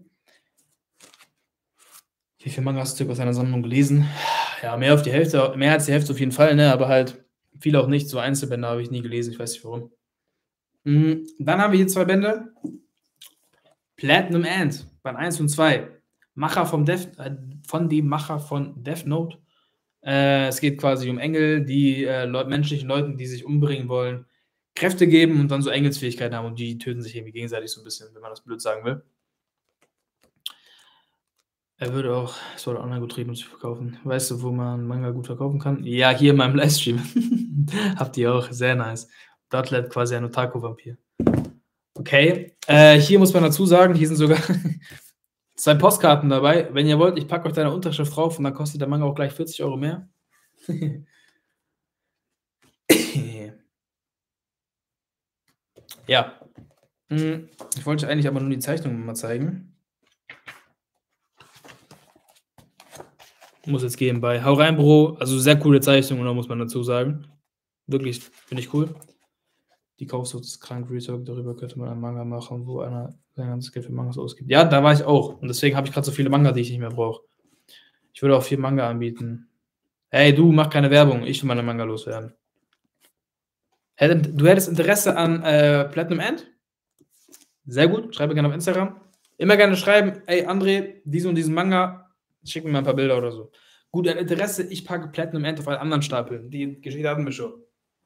Wie viele Manga hast du aus deiner Sammlung gelesen? Ja, mehr auf die Hälfte, mehr als die Hälfte auf jeden Fall, ne? Aber halt viele auch nicht. So Einzelbände habe ich nie gelesen. Ich weiß nicht warum. Mhm. Dann haben wir hier zwei Bände. Platinum Ant, Band eins und zwei. Macher vom Death, äh, von dem Macher von Death Note. Äh, es geht quasi um Engel, die äh, Leut menschlichen Leuten, die sich umbringen wollen, Kräfte geben und dann so Engelsfähigkeiten haben und die töten sich irgendwie gegenseitig so ein bisschen, wenn man das blöd sagen will. Er würde auch, es wurde online getrieben, um zu verkaufen. Weißt du, wo man Manga gut verkaufen kann? Ja, hier in meinem Livestream. Habt ihr auch, sehr nice. Bloodlad quasi ein Otaku-Vampir. Okay, äh, hier muss man dazu sagen, hier sind sogar zwei Postkarten dabei. Wenn ihr wollt, ich packe euch da eine Unterschrift drauf und dann kostet der Manga auch gleich vierzig Euro mehr. Ja. Ich wollte eigentlich aber nur die Zeichnung mal zeigen. Muss jetzt gehen bei Hau rein, Bro. Also sehr coole Zeichnung, oder muss man dazu sagen. Wirklich, finde ich cool. Die Kaufsucht ist krank, Retalk, darüber könnte man einen Manga machen, wo einer sein ganzes Geld für Mangas ausgibt. Ja, da war ich auch. Und deswegen habe ich gerade so viele Manga, die ich nicht mehr brauche. Ich würde auch viel Manga anbieten. Hey, du, mach keine Werbung. Ich will meine Manga loswerden. Du hättest Interesse an äh, Platinum Ant? Sehr gut. Schreibe gerne auf Instagram. Immer gerne schreiben, ey, André, diesen und diesen Manga, schick mir mal ein paar Bilder oder so. Gut, ein Interesse, ich packe Platinum Ant auf einen anderen Stapel. Die Geschichte hatten wir schon.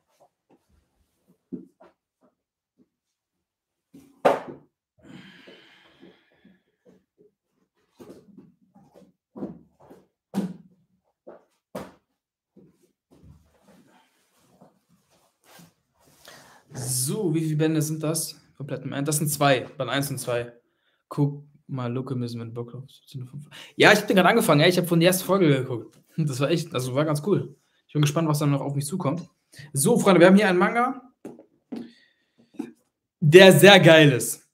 So, wie viele Bände sind das? Das sind zwei, Band eins und zwei. Guck mal, Look müssen mit Bock. Ja, ich habe den gerade angefangen, ey. Ich habe von der ersten Folge geguckt. Das war echt, also war ganz cool. Ich bin gespannt, was dann noch auf mich zukommt. So, Freunde, wir haben hier einen Manga, der sehr geil ist.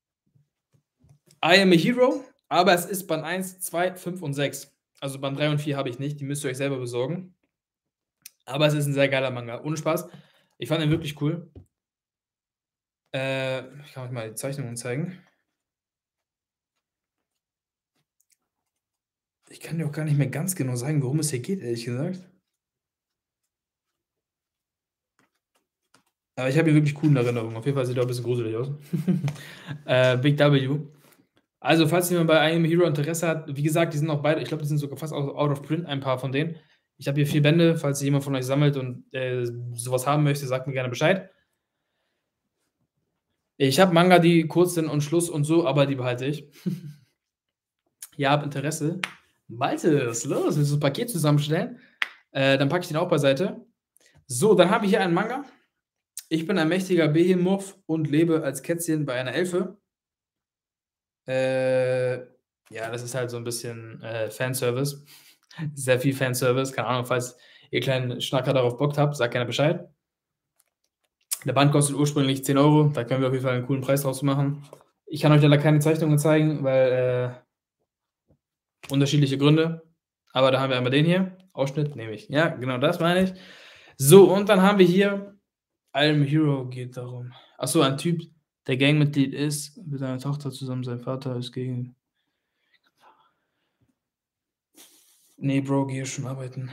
I Am a Hero, aber es ist Band eins, zwei, fünf und sechs. Also Band drei und vier habe ich nicht, die müsst ihr euch selber besorgen. Aber es ist ein sehr geiler Manga, ohne Spaß. Ich fand ihn wirklich cool. Äh, ich kann euch mal die Zeichnungen zeigen. Ich kann dir auch gar nicht mehr ganz genau sagen, worum es hier geht, ehrlich gesagt. Aber ich habe hier wirklich coole Erinnerungen. Auf jeden Fall sieht er auch ein bisschen gruselig aus. äh, Big W. Also, falls jemand bei I Am a Hero Interesse hat, wie gesagt, die sind auch beide, ich glaube, die sind sogar fast out of print, ein paar von denen. Ich habe hier vier Bände, falls jemand von euch sammelt und äh, sowas haben möchte, sagt mir gerne Bescheid. Ich habe Manga, die kurz sind und Schluss und so, aber die behalte ich. Ja, hab Interesse. Malte, was ist los? Willst du ein Paket zusammenstellen? Äh, dann packe ich den auch beiseite. So, dann habe ich hier einen Manga. Ich bin ein mächtiger Behemoth und lebe als Kätzchen bei einer Elfe. Äh, ja, das ist halt so ein bisschen äh, Fanservice. Sehr viel Fanservice. Keine Ahnung, falls ihr kleinen Schnacker darauf Bock habt, sagt gerne Bescheid. Der Band kostet ursprünglich zehn Euro. Da können wir auf jeden Fall einen coolen Preis draus machen. Ich kann euch leider keine Zeichnungen zeigen, weil äh, unterschiedliche Gründe. Aber da haben wir einmal den hier. Ausschnitt nehme ich. Ja, genau das meine ich. So, und dann haben wir hier I Am a Hero geht darum. Achso, ein Typ, der Gangmitglied ist mit seiner Tochter zusammen, sein Vater ist gegen Ne, Bro, gehe schon arbeiten.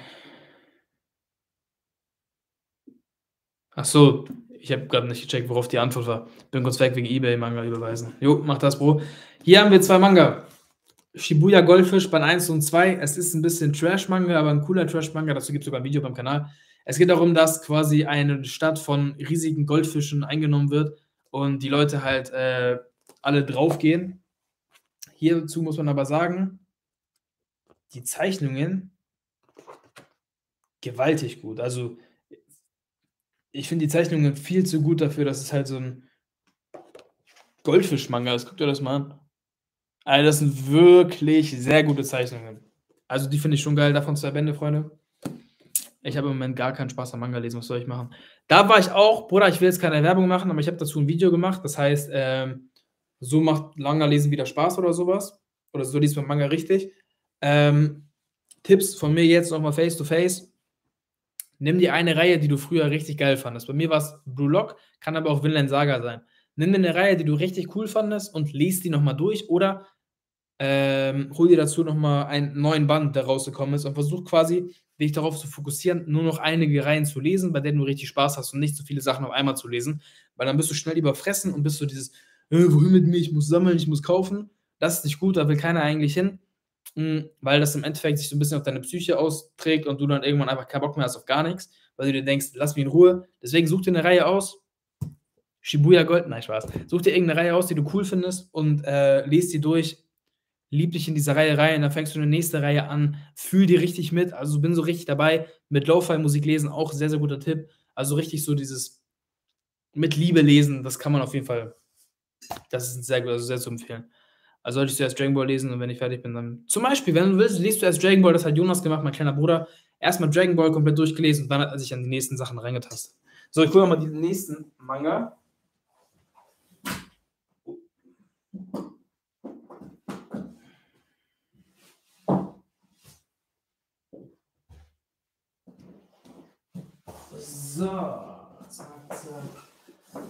Ach so, ich habe grad nicht gecheckt, worauf die Antwort war. Bin kurz weg wegen eBay, Manga überweisen. Jo, mach das, Bro. Hier haben wir zwei Manga. Shibuya Goldfisch Band eins und zwei. Es ist 'n bisschen Trash-Manga, aber 'n cooler Trash-Manga. Dazu gibt's sogar 'n Video beim Kanal. Es geht darum, dass quasi eine Stadt von riesigen Goldfischen eingenommen wird und die Leute halt, äh, alle draufgehen. Hierzu muss man aber sagen die Zeichnungen gewaltig gut. Also ich finde die Zeichnungen viel zu gut dafür, dass es halt so 'n Goldfisch-Manga ist. Guckt dir das mal an. Also, das sind wirklich sehr gute Zeichnungen. Also, die finde ich schon geil. Davon zwei Bände, Freunde. Ich habe im Moment gar keinen Spaß am Manga lesen. Was soll ich machen? Da war ich auch Bruder, ich will jetzt keine Werbung machen, aber ich habe dazu 'n Video gemacht. Das heißt, ähm, so macht Manga lesen wieder Spaß oder so was. Oder so liest man Manga richtig. Ähm, Tipps von mir jetzt noch mal face to face. Nimm dir eine Reihe, die du früher richtig geil fandest. Bei mir war's Blue Lock, kann aber auch Vinland Saga sein. Nimm dir 'ne Reihe, die du richtig cool fandest und lies die noch mal durch oder, ähm, hol dir dazu noch mal einen neuen Band, der rausgekommen ist und versuch quasi, dich darauf zu fokussieren, nur noch einige Reihen zu lesen, bei denen du richtig Spaß hast und nicht so viele Sachen auf einmal zu lesen, weil dann bist du schnell überfressen und bist so dieses: „Äh, wohin mit mir? Ich muss sammeln, ich muss kaufen.“ Das ist nicht gut, da will keiner eigentlich hin, hm, weil das im Endeffekt sich so 'n bisschen auf deine Psyche austrägt und du dann irgendwann einfach keinen Bock mehr hast auf gar nix, weil du dir denkst: „Lass mich in Ruhe.“ Deswegen such dir 'ne Reihe aus. Shibuya Gold nein, Spaß. Such dir irgend 'ne Reihe aus, die du cool findest und, äh, lies die durch. Liebe dich in diese Reihe rein, dann fängst du 'ne nächste Reihe an. Fühle die richtig mit. Also, bin so richtig dabei. Mit Lo-Fi-Musik lesen, auch sehr, sehr guter Tipp. Also, richtig so dieses mit Liebe lesen, das kann man auf jeden Fall das ist sehr gut also, sehr zu empfehlen. Also, solltest du erst Dragon Ball lesen und wenn ich fertig bin, dann zum Beispiel, wenn du willst, liest du erst Dragon Ball, das hat Jonas gemacht, mein kleiner Bruder. Erst mal Dragon Ball komplett durchgelesen und dann hat er sich an die nächsten Sachen reingetastet. So, ich hole noch mal diesen nächsten Manga. So, zack, zack.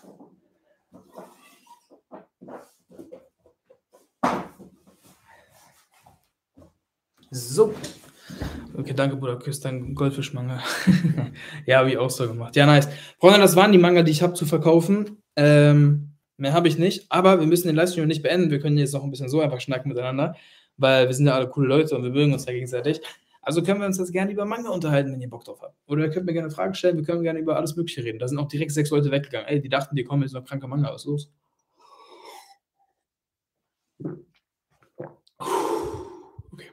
So. Okay, danke, Bruder. Küss deinen Goldfisch-Manga. Ja, habe ich auch so gemacht. Ja, nice. Freunde, das waren die Manga, die ich habe zu verkaufen. Ähm, mehr habe ich nicht, aber wir müssen den Livestream noch nicht beenden. Wir können jetzt noch 'n bisschen so einfach schnacken miteinander, weil wir sind ja alle coole Leute und wir mögen uns ja gegenseitig. Also, können wir uns jetzt gerne über Manga unterhalten, wenn ihr Bock drauf habt. Oder ihr könnt mir gerne Fragen stellen, wir können gerne über alles Mögliche reden. Da sind auch direkt sechs Leute weggegangen. Ey, die dachten, die kommen jetzt noch kranke Manga. Was ist los? Okay.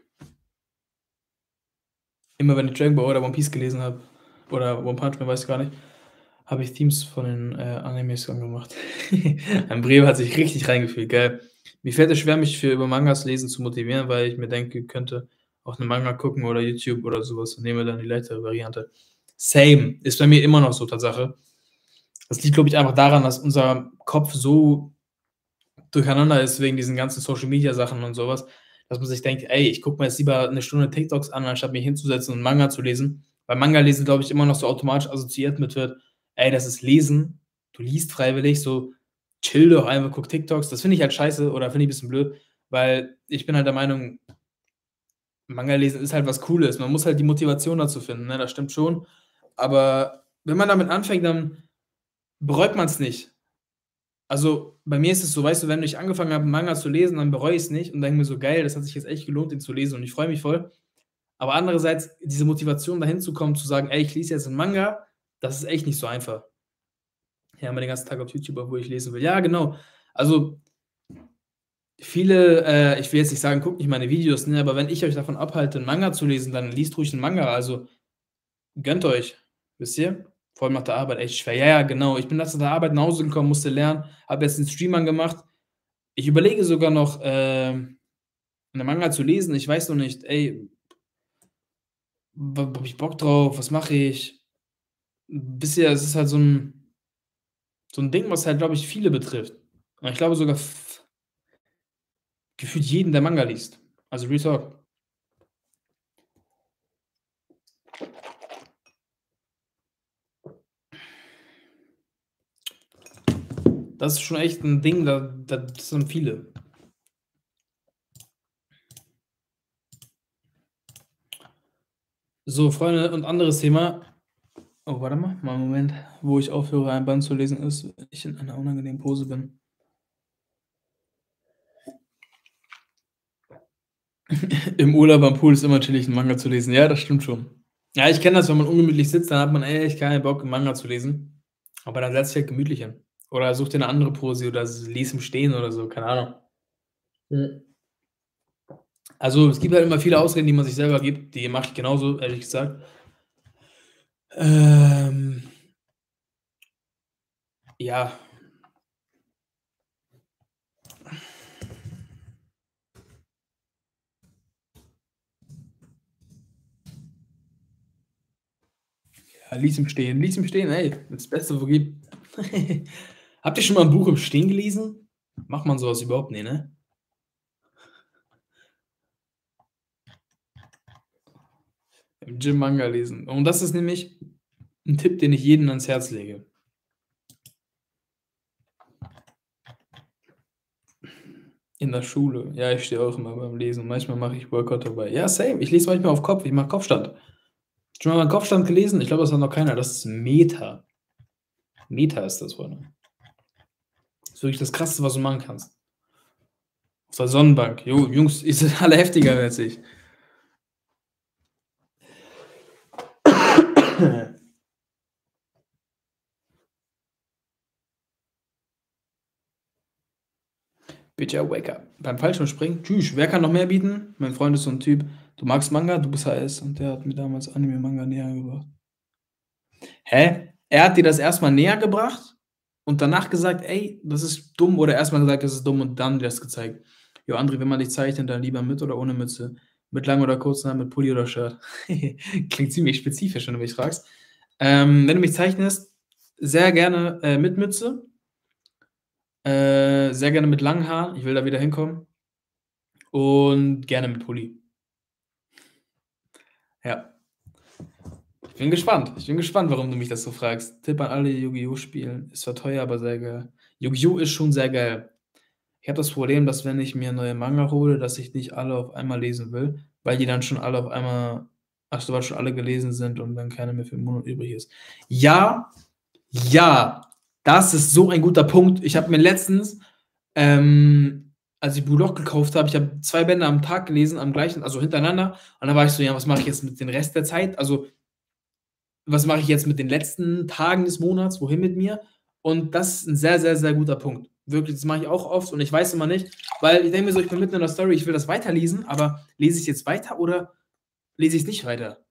Immer wenn ich Dragon Ball oder One Piece gelesen habe oder One Punch Man, weiß ich gar nicht, habe ich Themes von den, äh, Animes angemacht. Mein Bruder hat sich richtig reingefühlt, geil. Mir fällt es schwer, mich für über Mangas lesen zu motivieren, weil ich mir denke, könnte auch 'ne Manga gucken oder YouTube oder so was und nehme dann die leichtere Variante. Same, ist bei mir immer noch so, Tatsache. Das liegt, glaube ich, einfach daran, dass unser Kopf so durcheinander ist wegen diesen ganzen Social-Media-Sachen und so was, dass man sich denkt: „Ey, ich gucke mir jetzt lieber 'ne Stunde TikToks an, anstatt mich hinzusetzen und Manga zu lesen.“ Weil Manga lesen, glaube ich, immer noch so automatisch assoziiert mit wird: „Ey, das ist Lesen. Du liest freiwillig, so chill doch einfach, guck TikToks.“ Das finde ich halt scheiße oder finde ich bisschen blöd, weil ich bin halt der Meinung Manga lesen ist halt was Cooles. Man muss halt die Motivation dazu finden, ne? Das stimmt schon. Aber wenn man damit anfängt, dann bereut man's nicht. Also, bei mir ist es so, weißt du, wenn ich angefangen habe, Manga zu lesen, dann bereue ich's nicht und denke mir so: „Geil, das hat sich jetzt echt gelohnt, den zu lesen“ und ich freue mich voll. Aber andererseits diese Motivation, dahin zu kommen, zu sagen: „Ey, ich lese jetzt 'n Manga“, das ist echt nicht so einfach. Ja, immer den ganzen Tag auf YouTube, obwohl ich lesen will. Ja, genau. Also viele, äh ich will jetzt nicht sagen, guckt nicht meine Videos, ne, aber wenn ich euch davon abhalte, 'n Manga zu lesen, dann liest ruhig 'n Manga. Also, gönnt euch, wisst ihr? Vor allem nach der Arbeit echt schwer. Ja, ja, genau. Ich bin letztens nach der Arbeit nach Hause gekommen, musste lernen, habe jetzt 'n Stream angemacht. Ich überlege sogar noch, ähm, 'ne Manga zu lesen. Ich weiß noch nicht, ey w habe ich Bock drauf? Was mache ich? Wisst ihr, es ist halt so 'n so 'n Ding, was halt, glaube ich, viele betrifft. Und ich glaube sogar f gefühlt jeden, der Manga liest. Also, Real Talk. Das ist schon echt 'n Ding, da da das sind viele. So, Freunde, und anderes Thema. Oh, warte mal, mal 'n Moment, wo ich aufhöre, ein Band zu lesen, ist, wenn ich in einer unangenehmen Pose bin. Im Urlaub am Pool ist immer chillig, 'n Manga zu lesen. Ja, das stimmt schon. Ja, ich kenne das, wenn man ungemütlich sitzt, dann hat man echt keinen Bock, 'n Manga zu lesen. Aber dann setz dich halt gemütlich hin. Oder such dir 'ne andere Pose oder s lies im Stehen oder so, keine Ahnung. Mhm. Also, es gibt halt immer viele Ausreden, die man sich selber gibt. Die mache ich genauso, ehrlich gesagt. Ähm. Ja. Ja, lies im Stehen. Lies im Stehen, ey, das Beste, wo gibt. Habt ihr schon mal 'n Buch im Stehen gelesen? Macht man so was überhaupt? Ne, ne? Im Gym Manga lesen. Und das ist nämlich 'n Tipp, den ich jedem ans Herz lege. In der Schule. Ja, ich stehe auch immer beim Lesen. Manchmal mache ich Workout dabei. Ja, same. Ich lese manchmal auf Kopf. Ich mache Kopfstand. Schon mal 'n Kopfstand gelesen? Ich glaube, das hat noch keiner. Das ist Meta. Meta ist das, Freunde. Ist wirklich das Krasseste, was du machen kannst. Auf der Sonnenbank. Jo, Jungs, ihr seid alle heftiger als ich. Bitch, wake up. Beim Fallschirmspringen? Tschüss. Wer kann noch mehr bieten? Mein Freund ist so 'n Typ, du magst Manga, du bist heiß und der hat mir damals Anime Manga näher gebracht. Hä? Er hat dir das erst mal näher gebracht und danach gesagt: „Ey, das ist dumm“, oder erst mal gesagt: „Das ist dumm“, und dann dir das gezeigt? Jo, André, wenn man dich zeichnet, dann lieber mit oder ohne Mütze? Mit langen oder kurzen Haaren, mit Pulli oder Shirt? Klingt ziemlich spezifisch, wenn du mich fragst. Ähm, wenn du mich zeichnest, sehr gerne, äh, mit Mütze. Äh, sehr gerne mit langen Haaren. Ich will da wieder hinkommen. Und gerne mit Pulli. Ja. Ich bin gespannt. Ich bin gespannt, warum du mich das so fragst. Tipp an alle, die Yu-Gi-Oh! Spielen. Ist zwar teuer, aber sehr geil. Yu-Gi-Oh! Ist schon sehr geil. Ich habe das Problem, dass wenn ich mir neue Manga hole, dass ich nicht alle auf einmal lesen will, weil die dann schon alle auf einmal ach so, weil schon alle gelesen sind und dann keiner mehr für 'n Monat übrig ist. Ja, ja, das ist so ein guter Punkt. Ich habe mir letztens, ähm, als ich Blue Lock gekauft habe ich habe zwei Bände am Tag gelesen, am gleichen also hintereinander. Und dann war ich so: „Ja, was mache ich jetzt mit den Rest der Zeit?“ Also was mache ich jetzt mit den letzten Tagen des Monats? Wohin mit mir? Und das ist 'n sehr, sehr, sehr guter Punkt. Wirklich, das mache ich auch oft und ich weiß immer nicht weil ich denke mir so, ich bin mitten in der Story, ich will das weiterlesen, aber lese ich's jetzt weiter oder lese ich's nicht weiter?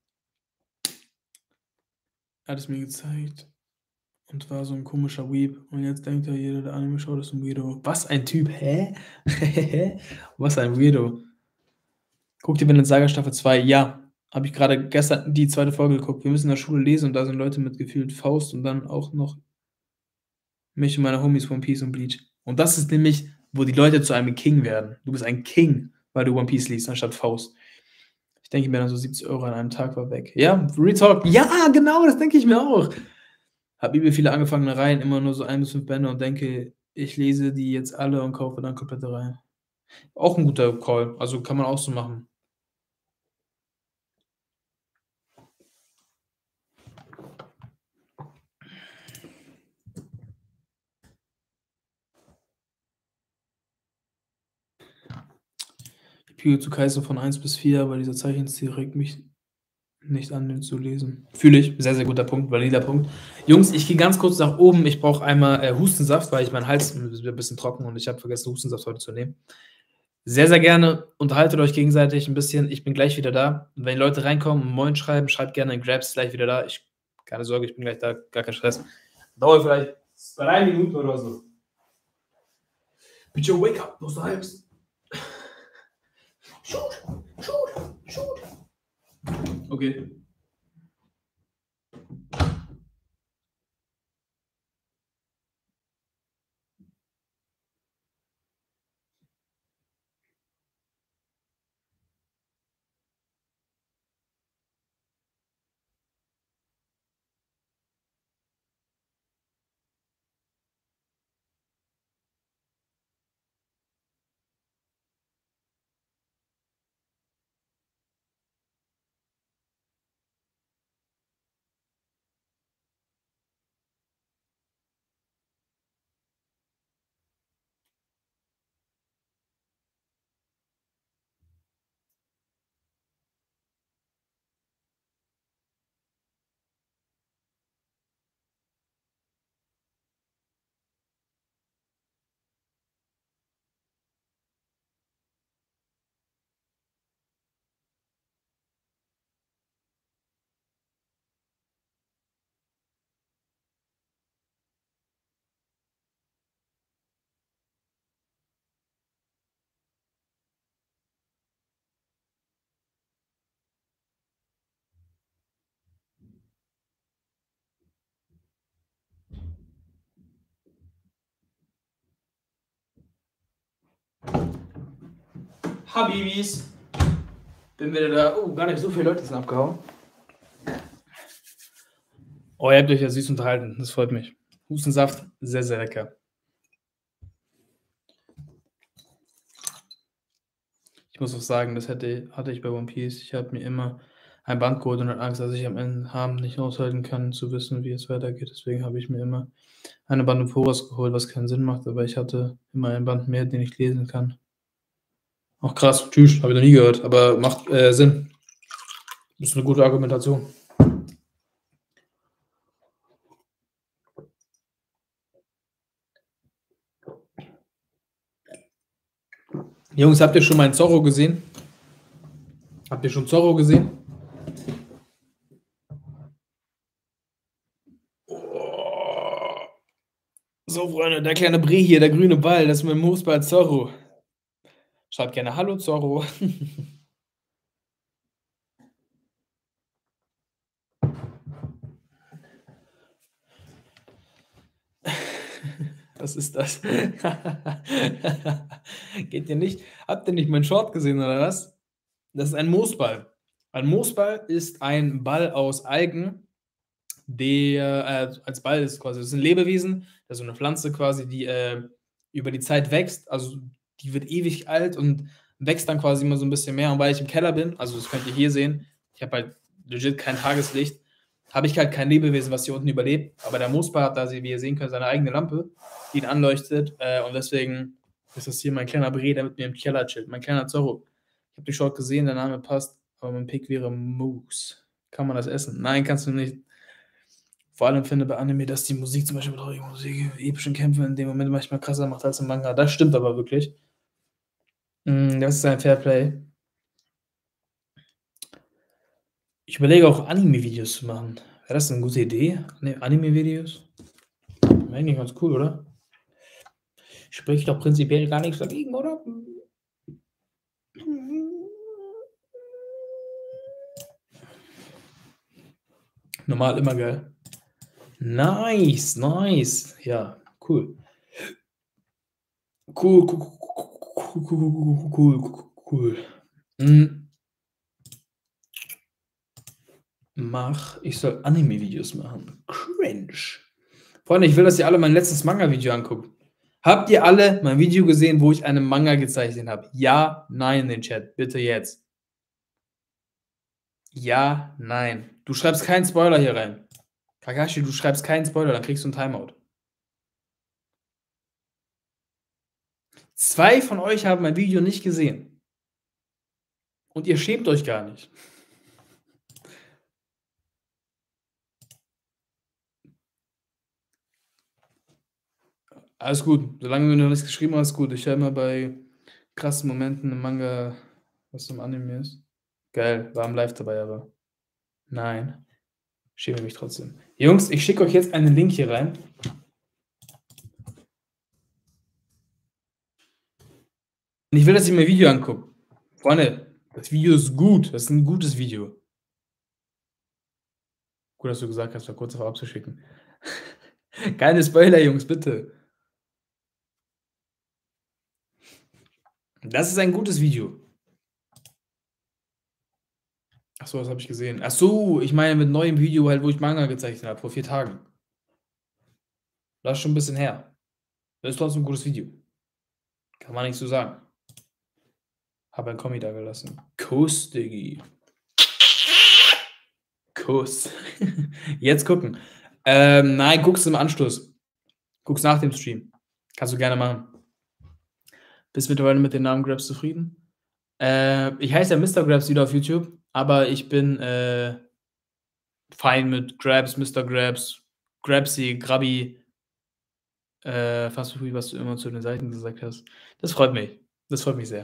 Er hat es mir gezeigt und war so 'n komischer Weeb. Und jetzt denkt er, jeder, der Anime schaut, ist 'n Weirdo. Was ein Typ, hä? Was ein Weirdo. Guckt ihr Vinland Saga Staffel zwei? Ja, habe ich grade gestern die zweite Folge geguckt. Wir müssen in der Schule lesen und da sind Leute mit gefühlt Faust und dann auch noch mich und meine Homies One Piece und Bleach. Und das ist nämlich, wo die Leute zu einem King werden. Du bist ein King, weil du One Piece liest anstatt Faust. Ich denke mir dann so siebzig Euro an einem Tag war weg. Ja, Real Talk. Ja, genau, das denke ich mir auch. Habe übel viele angefangene Reihen, immer nur so ein bis fünf Bände und denke, ich lese die jetzt alle und kaufe dann komplette Reihen. Auch 'n guter Call. Also, kann man auch so machen. Jujutsu Kaisen von eins bis vier, aber dieser Zeichenstil regt mich nicht an, den zu lesen. Fühle ich. Sehr, sehr guter Punkt, valider Punkt. Jungs, ich gehe ganz kurz nach oben. Ich brauche einmal, äh, Hustensaft, weil ich mein Hals ist wieder 'n bisschen trocken und ich habe vergessen, Hustensaft heute zu nehmen. Sehr, sehr gerne. Unterhaltet euch gegenseitig 'n bisschen. Ich bin gleich wieder da. Und wenn Leute reinkommen und Moin schreiben, schreibt gerne in Grabs, gleich wieder da. Ich keine Sorge, ich bin gleich da, gar kein Stress. Dauert vielleicht drei Minuten oder so. Bitch, wake up, du Salz. Shoot, shoot, shoot. Okay. Habibis. Bin wieder da. Oh, gar nicht so viele Leute sind abgehauen. Oh, ihr habt euch ja süß unterhalten. Das freut mich. Hustensaft, sehr, sehr lecker. Ich muss auch sagen, das hätte, hatte ich bei One Piece. Ich habe mir immer ein Band geholt und hatte Angst, dass ich am Ende Abend nicht aushalten kann, zu wissen, wie es weitergeht. Deswegen habe ich mir immer eine Band im Voraus geholt, was keinen Sinn macht, aber ich hatte immer einen Band mehr, den ich lesen kann. Auch krass, tschüss, habe ich noch nie gehört, aber macht äh, Sinn. Ist eine gute Argumentation. Jungs, habt ihr schon meinen Zorro gesehen? Habt ihr schon Zorro gesehen? Oh. So, Freunde, der kleine Bre hier, der grüne Ball, das ist mein Moosball Zorro. Schreibt gerne Hallo Zorro. Was ist das? Geht ihr nicht? Habt ihr nicht meinen Short gesehen oder was? Das ist ein Moosball. Ein Moosball ist ein Ball aus Algen, der äh, als Ball ist quasi, das ist ein Lebewesen, das ist so eine Pflanze quasi, die äh, über die Zeit wächst, also die wird ewig alt und wächst dann quasi immer so ein bisschen mehr. Und weil ich im Keller bin, also das könnt ihr hier sehen, ich habe halt legit kein Tageslicht, habe ich halt kein Lebewesen, was hier unten überlebt. Aber der Moosball hat da, wie ihr sehen könnt, seine eigene Lampe, die ihn anleuchtet. Äh, und deswegen ist das hier mein kleiner Bre, der mit mir im Keller chillt. Mein kleiner Zorro. Ich habe die Short gesehen, der Name passt, aber mein Pick wäre Moose. Kann man das essen? Nein, kannst du nicht. Vor allem finde bei Anime, dass die Musik, zum Beispiel traurige Musik, epischen Kämpfe in dem Moment manchmal krasser macht als im Manga. Das stimmt aber wirklich. Das ist ein Fairplay. Ich überlege auch, Anime-Videos zu machen. Wäre das eine gute Idee? Ne, Anime-Videos? Wäre eigentlich ganz cool, oder? Spricht doch prinzipiell gar nichts dagegen, oder? Normal immer geil. Nice, nice. Ja, cool. Cool, cool, cool, cool, cool, cool. Hm. Mach, ich soll Anime-Videos machen. Cringe. Freunde, ich will, dass ihr alle mein letztes Manga-Video anguckt. Habt ihr alle mein Video gesehen, wo ich einen Manga gezeichnet habe? Ja, nein in den Chat. Bitte jetzt. Ja, nein. Du schreibst keinen Spoiler hier rein. Kakashi, du schreibst keinen Spoiler, dann kriegst du ein Timeout. Zwei von euch haben mein Video nicht gesehen. Und ihr schämt euch gar nicht. Alles gut. Solange du noch nichts geschrieben hast, gut. Ich höre immer bei krassen Momenten im Manga, was im Anime ist. Geil, war im Live dabei, aber nein. Schäme mich trotzdem. Jungs, ich schicke euch jetzt einen Link hier rein. Und ich will, dass ihr mein Video anguckt. Freunde, das Video ist gut. Das ist ein gutes Video. Gut, dass du gesagt hast, war kurz davor abzuschicken. Keine Spoiler, Jungs, bitte. Das ist ein gutes Video. Achso, das habe ich gesehen. Achso, ich meine mit neuem Video, halt, wo ich Manga gezeichnet habe, vor vier Tagen. Das ist schon ein bisschen her. Das ist trotzdem ein gutes Video. Kann man nicht so sagen. Habe ein Kommi da gelassen. Kuss, Diggi. Kuss. Jetzt gucken. Ähm, nein, guckst im Anschluss. Guckst nach dem Stream. Kannst du gerne machen. Bist mittlerweile mit dem Namen Grabs zufrieden? Äh, ich heiße ja Mister Grabs wieder auf YouTube, aber ich bin äh, fein mit Grabs, Mister Grabs, Grabsy, Grabby, äh, fast so viel, was du immer zu den Seiten gesagt hast. Das freut mich. Das freut mich sehr.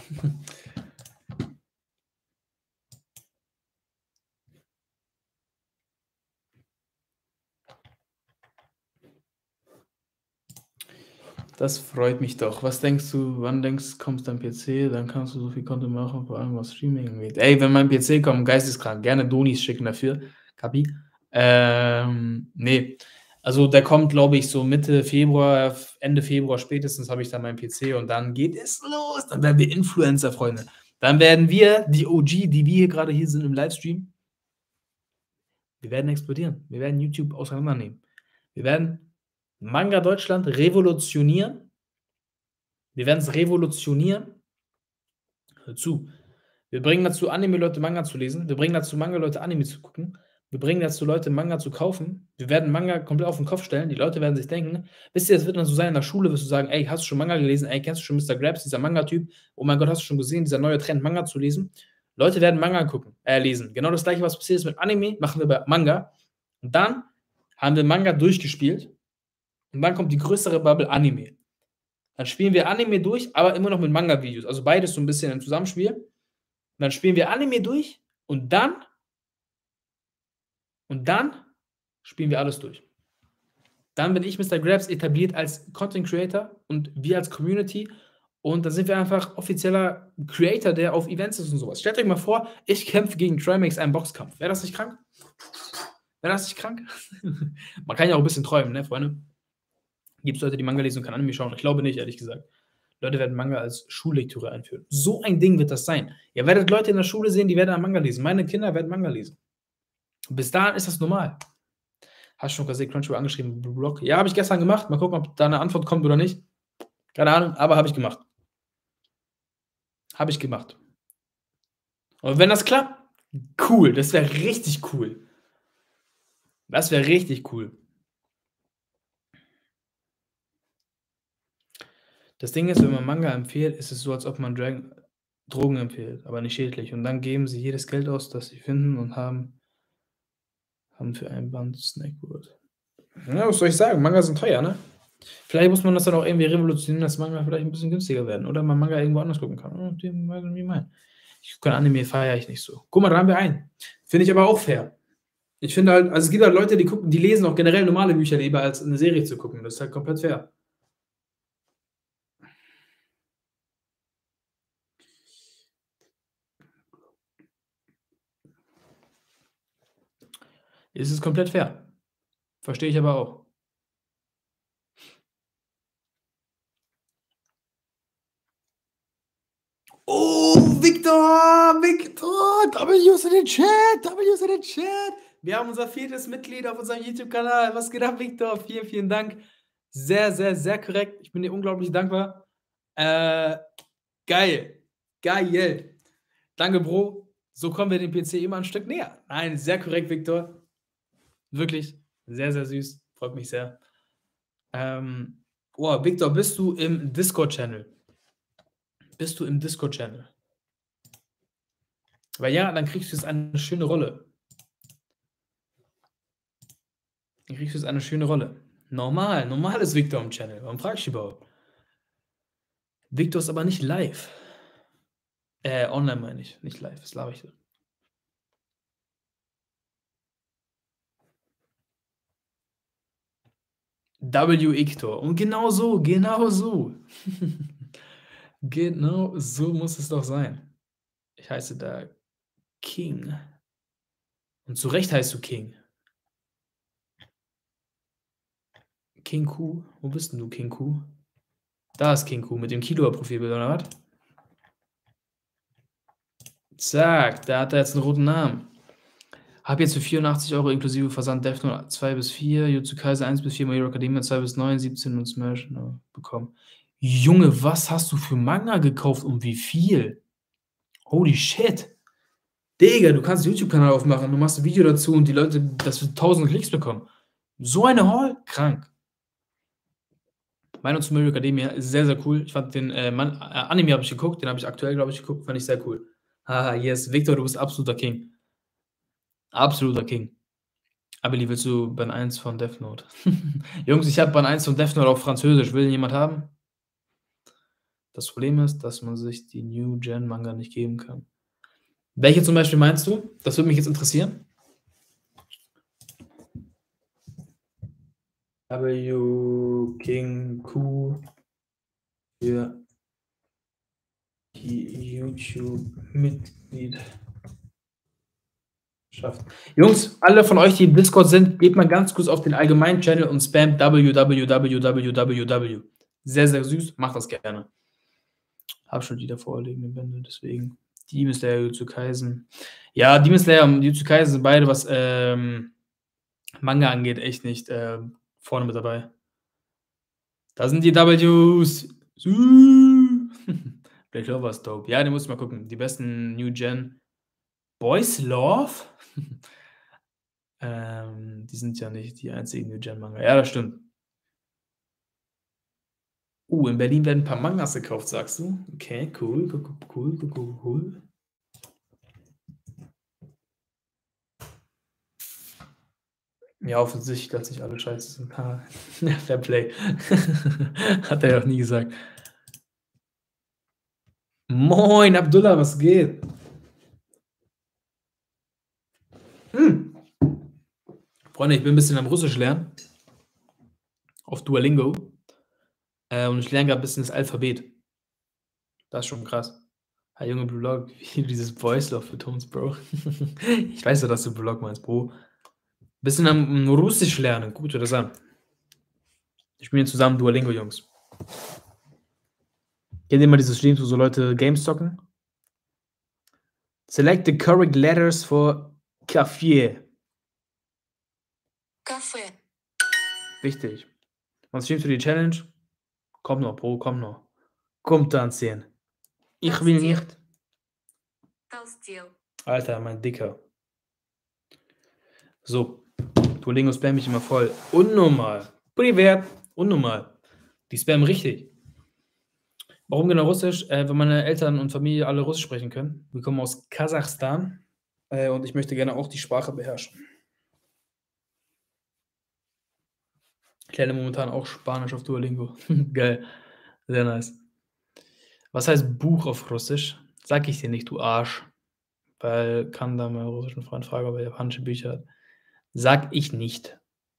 Das freut mich doch. Was denkst du, wann denkst du, kommst dein P C? Dann kannst du so viel Content machen, vor allem was Streaming angeht. Ey, wenn mein P C kommt, geisteskrank, gerne Donis schicken dafür. Kapi? Ähm, nee. Also, der kommt, glaube ich, so Mitte Februar, Ende Februar spätestens habe ich dann meinen P C und dann geht es los. Dann werden wir Influencer, Freunde. Dann werden wir, die O G, die wir hier gerade hier sind im Livestream, wir werden explodieren. Wir werden YouTube auseinandernehmen. Wir werden Manga Deutschland revolutionieren. Wir werden es revolutionieren. Hör zu. Wir bringen dazu Anime-Leute Manga zu lesen. Wir bringen dazu Manga-Leute Anime zu gucken. Wir bringen dazu Leute Manga zu kaufen. Wir werden Manga komplett auf den Kopf stellen. Die Leute werden sich denken, wisst ihr, es wird dann so sein, in der Schule wirst du sagen, ey, hast du schon Manga gelesen? Ey, kennst du schon Mister Grabs, dieser Manga-Typ? Oh mein Gott, hast du schon gesehen, dieser neue Trend, Manga zu lesen? Leute werden Manga gucken, äh, lesen. Genau das gleiche, was passiert ist mit Anime, machen wir bei Manga. Und dann haben wir Manga durchgespielt. Und dann kommt die größere Bubble Anime. Dann spielen wir Anime durch, aber immer noch mit Manga-Videos. Also beides so ein bisschen im Zusammenspiel. Und dann spielen wir Anime durch und dann und dann spielen wir alles durch. Dann bin ich Mister Grabs etabliert als Content Creator und wir als Community und dann sind wir einfach offizieller Creator, der auf Events ist und sowas. Stellt euch mal vor, ich kämpfe gegen Trimax einen Boxkampf. Wäre das nicht krank? Wäre das nicht krank? Man kann ja auch ein bisschen träumen, ne, Freunde? Gibt es Leute, die Manga lesen und kann Anime schauen? Ich glaube nicht, ehrlich gesagt. Leute werden Manga als Schullektüre einführen. So ein Ding wird das sein. Ihr werdet Leute in der Schule sehen, die werden Manga lesen. Meine Kinder werden Manga lesen. Bis dahin ist das normal. Hast du schon gesehen, Crunchyroll angeschrieben, Blog? Ja, habe ich gestern gemacht. Mal gucken, ob da eine Antwort kommt oder nicht. Keine Ahnung, aber habe ich gemacht. Habe ich gemacht. Und wenn das klappt, cool. Das wäre richtig cool. Das wäre richtig cool. Das Ding ist, wenn man Manga empfiehlt, ist es so, als ob man Dragon, Drogen empfiehlt, aber nicht schädlich. Und dann geben sie jedes Geld aus, das sie finden und haben, haben für ein Band Snackwood. Ja, was soll ich sagen? Manga sind teuer, ne? Vielleicht muss man das dann auch irgendwie revolutionieren, dass Manga vielleicht ein bisschen günstiger werden. Oder man Manga irgendwo anders gucken kann. Oh, den weiß ich, wie mein. Ich gucke kein Anime, feiere ich nicht so. Guck mal, da haben wir einen. Finde ich aber auch fair. Ich finde halt, also es gibt halt Leute, die gucken, die lesen auch generell normale Bücher lieber, als eine Serie zu gucken. Das ist halt komplett fair. Es ist komplett fair. Verstehe ich aber auch. Oh, Victor! Victor! W ist in den Chat! W ist in den Chat! Wir haben unser viertes Mitglied auf unserem YouTube-Kanal. Was geht ab, Victor? Vielen, vielen Dank. Sehr, sehr, sehr korrekt. Ich bin dir unglaublich dankbar. Äh, geil. Geil. Danke, Bro. So kommen wir dem P C immer ein Stück näher. Nein, sehr korrekt, Victor. Wirklich. Sehr, sehr süß. Freut mich sehr. Ähm, oh, Victor, bist du im Discord-Channel? Bist du im Discord-Channel? Weil ja, dann kriegst du jetzt eine schöne Rolle. Dann kriegst du jetzt eine schöne Rolle. Normal, normal ist Victor im Channel. Warum fragst du überhaupt? Victor ist aber nicht live. Äh, online meine ich, nicht live. Was laber ich denn? W Ictor. Und genau so, genau so. Genau so muss es doch sein. Ich heiße da King. Und zu Recht heißt du King. King Q? Wo bist denn du, King Q? Da ist King Q mit dem Kilo-Profilbild, oder was? Zack, da hat er jetzt einen roten Namen. Hab jetzt für vierundachtzig Euro inklusive Versand Death Note zwei bis vier, Jutsu Kaisen eins bis vier, My Hero Academia zwei bis neun, siebzehn und Smash no, bekommen. Junge, was hast du für Manga gekauft und wie viel? Holy shit. Digga, du kannst einen YouTube-Kanal aufmachen, du machst ein Video dazu und die Leute, das wird tausend Klicks bekommen. So eine Haul? Krank. Meinung zu My Hero Academia ist sehr, sehr cool. Ich fand den äh, Man äh, Anime habe ich geguckt, den habe ich aktuell, glaube ich, geguckt, fand ich sehr cool. Haha, yes, Victor, du bist absoluter King. Absoluter King. Amelie, willst du Band eins von Death Note? Jungs, ich habe Band eins von Death Note auf Französisch. Will jemand haben? Das Problem ist, dass man sich die New Gen Manga nicht geben kann. Welche zum Beispiel meinst du? Das würde mich jetzt interessieren. W King Q für die YouTube-Mitglied. Schafft. Jungs, alle von euch, die im Discord sind, geht mal ganz kurz auf den allgemeinen Channel und spammt www. Sehr, sehr süß. Macht das gerne. Hab schon die da vorliegenden Bände, deswegen. Demon Slayer, Jujutsu Kaisen. Ja, Demon Slayer und Jujutsu Kaisen sind beide, was ähm, Manga angeht, echt nicht äh, vorne mit dabei. Da sind die Ws. Black Clover ist dope. Ja, den muss ich mal gucken. Die besten New Gen. Boys Love? ähm, die sind ja nicht die einzigen New Gen Manga. Ja, das stimmt. Uh, in Berlin werden ein paar Mangas gekauft, sagst du? Okay, cool, cool, cool, cool, cool. Ja, offensichtlich, dass nicht alle scheiße sind. Ja, Fair Play. Hat er ja auch nie gesagt. Moin, Abdullah, was geht? Hm. Freunde, ich bin ein bisschen am Russisch lernen. Auf Duolingo. Äh, und ich lerne gerade ein bisschen das Alphabet. Das ist schon krass. Hey, Junge, Blog, wie dieses Voice Love für Tones, Bro. Ich weiß ja, dass du Blog meinst, Bro. Bisschen am Russisch lernen. Guck dir das an. Wir spielen zusammen Duolingo, Jungs. Kennt ihr mal dieses Stream, wo so Leute Games zocken? Select the correct letters for Café. Kaffee. Wichtig. Was streamst du die Challenge? Komm noch, Bro, komm noch. Kommt dann zehn. Ich will nicht. Alter, mein Dicker. So. Duolingo spam mich immer voll. Unnormal. Privat. Unnormal. Die spammen richtig. Warum genau Russisch? Äh, wenn meine Eltern und Familie alle Russisch sprechen können. Wir kommen aus Kasachstan. Äh, und ich möchte gerne auch die Sprache beherrschen. Ich lerne momentan auch Spanisch auf Duolingo. Geil. Sehr nice. Was heißt Buch auf Russisch? Sag ich dir nicht, du Arsch. Weil kann da mein russischen Freund fragen, ob er japanische Bücher hat. Sag ich nicht.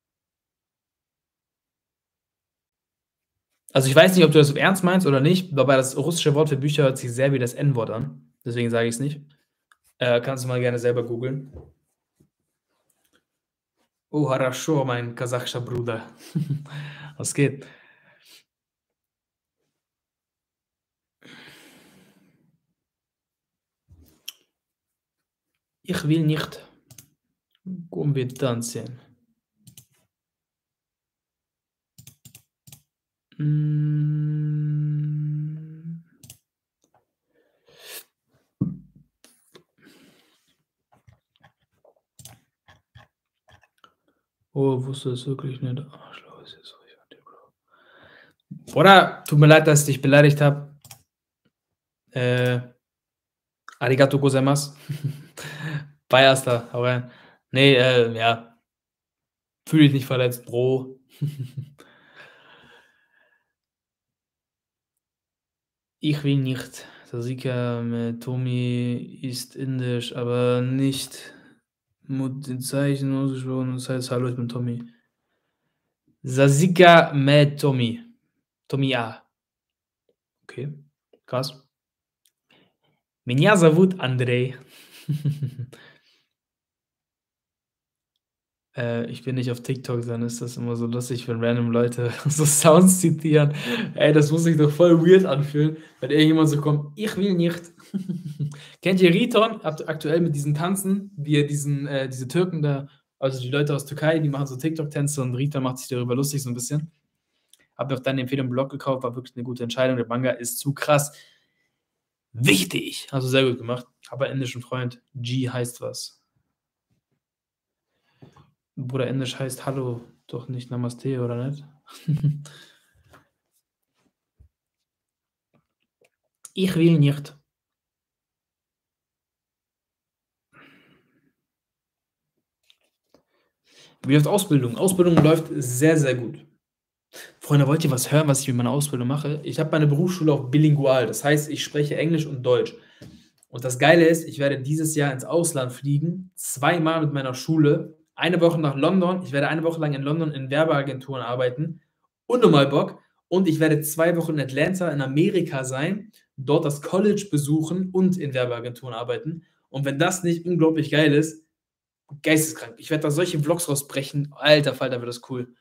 Also ich weiß nicht, ob du das ernst meinst oder nicht, aber das russische Wort für Bücher hört sich sehr wie das N-Wort an. Deswegen sage ich es nicht. Äh, kannst du mal gerne selber googeln. Oh, хорошо, mein kasachischer Bruder. Was geht? Ich will nicht Gumbi tanzen. Mm. Oh, wusste es wirklich nicht. Arschloch ist jetzt so. Oder, tut mir leid, dass ich dich beleidigt habe. Äh, arigato gozaimasu. Bye, Asta, hau rein. Nee, äh, ja. Fühl dich nicht verletzt, Bro. Ich will nicht. Sasika mit Tommy ist indisch, aber nicht mit den Zeichen ausgesprochen. Das heißt, hallo, ich bin Tommy. Sasika mit Tommy. Tommy A. Okay, krass. Меня зовут Andrei. äh, ich bin nicht auf TikTok, dann ist das immer so lustig, wenn random Leute so Sounds zitieren. Ey, das muss sich doch voll weird anfühlen, wenn irgendjemand so kommt, ich will nicht. Kennt ihr Riton? Aktuell mit diesen Tanzen, wie er diesen, äh, diese Türken da, also die Leute aus Türkei, die machen so TikTok-Tänze und Riton macht sich darüber lustig so ein bisschen. Hab mir auch dann den Empfehlung im Blog gekauft, war wirklich eine gute Entscheidung. Der Manga ist zu krass wichtig. Also sehr gut gemacht. Aber indischen Freund. G heißt was. Bruder, indisch heißt Hallo, doch nicht Namaste, oder nicht? Ich will nicht. Wie läuft Ausbildung? Ausbildung läuft sehr, sehr gut. Freunde, wollt ihr was hören, was ich mit meiner Ausbildung mache? Ich habe meine Berufsschule auch bilingual. Das heißt, ich spreche Englisch und Deutsch. Und das Geile ist, ich werde dieses Jahr ins Ausland fliegen. Zweimal mit meiner Schule. Eine Woche nach London. Ich werde eine Woche lang in London in Werbeagenturen arbeiten. Unnormal Bock. Und ich werde zwei Wochen in Atlanta in Amerika sein, dort das College besuchen und in Werbeagenturen arbeiten. Und wenn das nicht unglaublich geil ist, Geisteskrank. Ich werde da solche Vlogs rausbrechen. Alter Falter, wird das cool.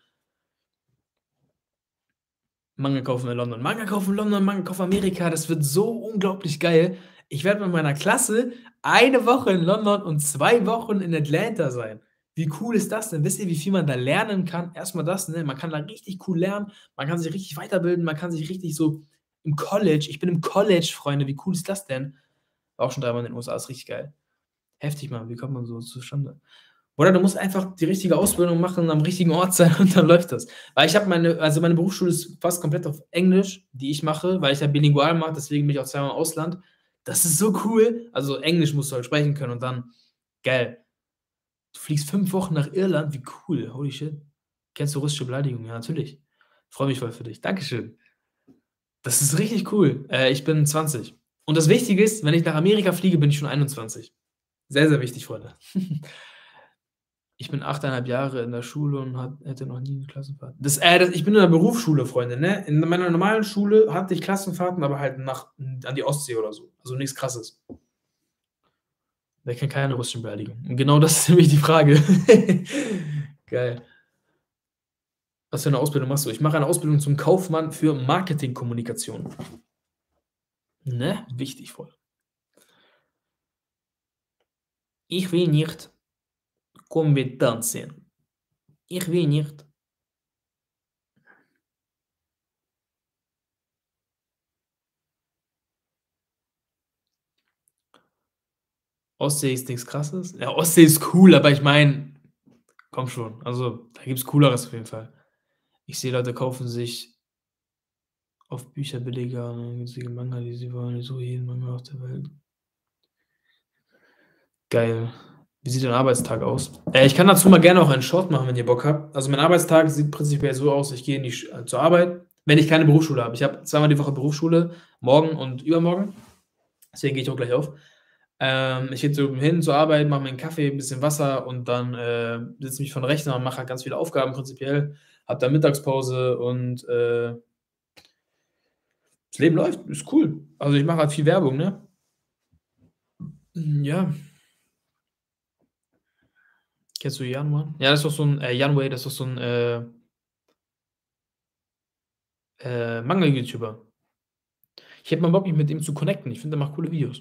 Manga kaufen in London. Manga kaufen in London, Manga kaufen Amerika. Das wird so unglaublich geil. Ich werde mit meiner Klasse eine Woche in London und zwei Wochen in Atlanta sein. Wie cool ist das denn? Wisst ihr, wie viel man da lernen kann? Erst mal das, ne? Man kann da richtig cool lernen. Man kann sich richtig weiterbilden. Man kann sich richtig so im College ich bin im College, Freunde. Wie cool ist das denn? War auch schon dreimal in den U S A, ist richtig geil. Heftig, Mann. Wie kommt man so zustande? Oder du musst einfach die richtige Ausbildung machen, am richtigen Ort sein und dann läuft das. Weil ich habe meine also meine Berufsschule ist fast komplett auf Englisch, die ich mache, weil ich ja bilingual mache, deswegen bin ich auch zweimal im Ausland. Das ist so cool. Also, Englisch musst du halt sprechen können und dann geil. Du fliegst fünf Wochen nach Irland, wie cool. Holy shit. Kennst du russische Beleidigungen? Ja, natürlich. Freue mich voll für dich. Dankeschön. Das ist richtig cool. Äh, ich bin zwanzig. Und das Wichtige ist, wenn ich nach Amerika fliege, bin ich schon einundzwanzig. Sehr, sehr wichtig, Freunde. Ich bin achteinhalb Jahre in der Schule und hat hätte noch nie 'ne Klassenfahrt. Das äh, das ich bin in der Berufsschule, Freunde, ne? In meiner normalen Schule hatte ich Klassenfahrten, aber halt nach an die Ostsee oder so. Also nix Krasses. Der kennt keine russischen Beleidigungen. Und genau das ist nämlich die Frage. Geil. Was für 'ne Ausbildung machst du? Ich mache eine Ausbildung zum Kaufmann für Marketingkommunikation. Ne? Wichtig voll. Ich will nicht Komm, wir tanzen. Ich will nicht. Ostsee ist nix Krasses? Ja, Ostsee ist cool, aber ich meine, komm schon, also, da gibt's Cooleres auf jeden Fall. Ich sehe, Leute kaufen sich auf Bücherbilliger günstige Manga, die sie wollen, so jeden Manga auf der Welt. Geil. Wie sieht dein Arbeitstag aus? Äh, ich kann dazu mal gerne auch einen Short machen, wenn ihr Bock habt. Also, mein Arbeitstag sieht prinzipiell so aus, ich gehe in die Sch äh, zur Arbeit, wenn ich keine Berufsschule habe. Ich habe zweimal die Woche Berufsschule, morgen und übermorgen. Deswegen gehe ich auch gleich auf. Ähm, ich gehe so hin zur Arbeit, mache mir 'n Kaffee, 'n bisschen Wasser und dann, äh, setze mich vor 'n Rechner und mache halt ganz viele Aufgaben prinzipiell, habe dann Mittagspause und, äh das Leben läuft, ist cool. Also, ich mache halt viel Werbung, ne? Hm, ja. Kennst du Yanwan? Ja, das ist doch so 'n äh, Yanway, das ist doch so 'n, äh äh, Manga-YouTuber. Ich hätte mal Bock, mich mit ihm zu connecten. Ich finde, der macht coole Videos.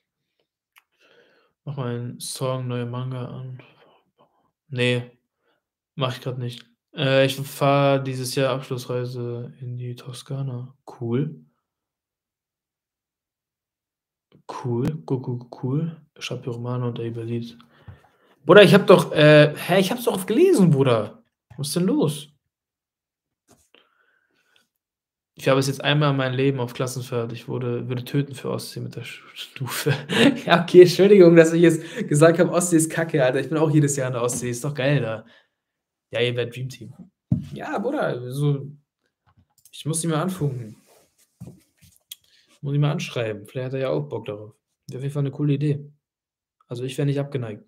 Mach mal einen Song, neue Manga an. Ne, mache ich grad nicht. Äh, ich f fahre dieses Jahr Abschlussreise in die Toskana. Cool. Cool, cool, cool, cool. Chapeau Romano und Eybelit. Bruder, ich habe doch, äh hä, ich habe es doch gelesen, Bruder. Was ist denn los? Ich habe es jetzt einmal in meinem Leben auf Klassenfahrt. Ich wurde würde töten für Ostsee mit der Sch Stufe. Ja, okay, Entschuldigung, dass ich jetzt gesagt habe, Ostsee ist Kacke, Alter. Ich bin auch jedes Jahr an der Ostsee. Ist doch geil da. Ja, ihr werdet Dream Team. Ja, Bruder, so ich muss ihn mal anfunken. Muss ihn mal anschreiben. Vielleicht hat er ja auch Bock darauf. Wäre auf jeden Fall 'ne coole Idee. Also, ich wäre nicht abgeneigt.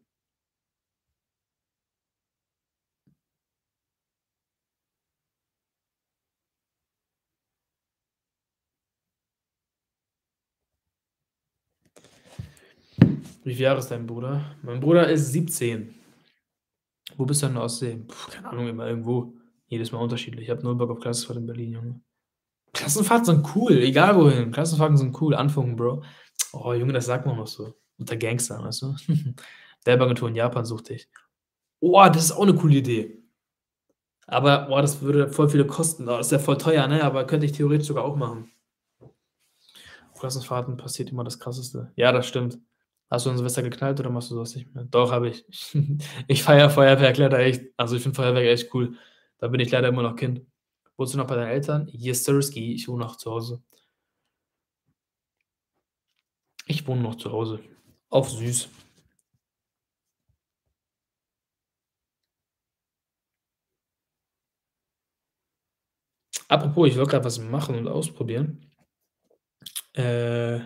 Wie viele Jahre ist dein Bruder? Mein Bruder ist siebzehn. Wo bist du an der Ostsee? Keine Ahnung, immer irgendwo. Jedes Mal unterschiedlich. Ich habe null Bock auf Klassenfahrt in Berlin, Junge. Klassenfahrten sind cool, egal wohin. Klassenfahrten sind cool. Anfunken, Bro. Oh, Junge, das sagt man noch so. Unter Gangstern, weißt du? Werbeagentur in Japan sucht dich. Oh, das ist auch 'ne coole Idee. Aber, boah, das würde voll viele kosten. Oh, das ist ja voll teuer, ne, aber könnte ich theoretisch sogar auch machen. Auf Klassenfahrten passiert immer das Krasseste. Ja, das stimmt. Hast du an Silvester geknallt oder machst du so was nicht mehr? Doch, habe ich. Ich feiere Feuerwerk echt. Also, ich finde Feuerwerk echt cool. Da bin ich leider immer noch Kind. Wohnst du noch bei deinen Eltern? Yes sirski, ich wohne noch zu Hause. Ich wohne noch zu Hause. Auf süß. Apropos, ich wollte grad was machen und ausprobieren. Äh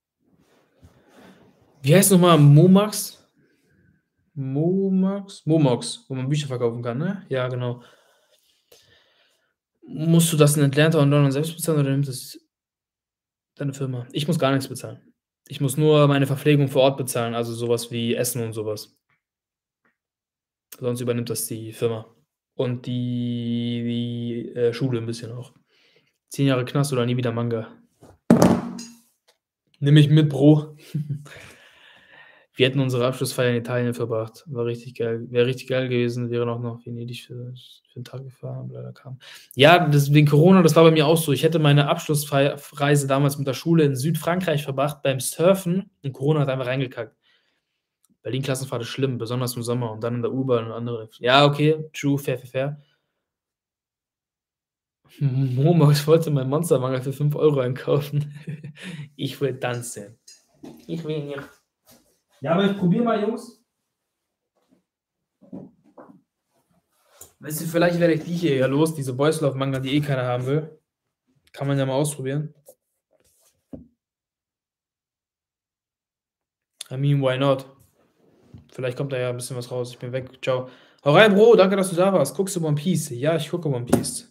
wie heißt noch mal Momax? Momax? Momox, wo man Bücher verkaufen kann, ne? Ja, genau. Musst du das in Atlanta und London selbst bezahlen oder nimmt das deine Firma? Ich muss gar nix bezahlen. Ich muss nur meine Verpflegung vor Ort bezahlen, also so was wie Essen und so was. Sonst übernimmt das die Firma. Und die die, äh, Schule 'n bisschen auch. zehn Jahre Knast oder nie wieder Manga. Nimm mich mit, Bro. Wir hätten unsere Abschlussfeier in Italien verbracht. War richtig geil. Wäre richtig geil gewesen, wäre auch noch Venedig für für 'n Tag gefahren, aber leider kam ja, das wegen Corona, das war bei mir auch so. Ich hätte meine Abschlussfei f Reise damals mit der Schule in Südfrankreich verbracht beim Surfen und Corona hat einfach reingekackt. Berlin-Klassenfahrt ist schlimm, besonders im Sommer und dann in der U-Bahn und andere ja, okay, true, fair, fair, fair. Momox wollte meinen Monster-Manga für fünf Euro einkaufen. Ich will tanzen. Ich will nicht. Ja, aber ich probiere mal, Jungs. Weißt du, vielleicht werde ich die hier ja los, diese Boys Love Manga, die eh keiner haben will. Kann man ja mal ausprobieren. I mean, why not? Vielleicht kommt da ja 'n bisschen was raus. Ich bin weg. Ciao. Hau rein, Bro, danke, dass du da warst. Guckst du One Piece? Ja, ich gucke One Piece.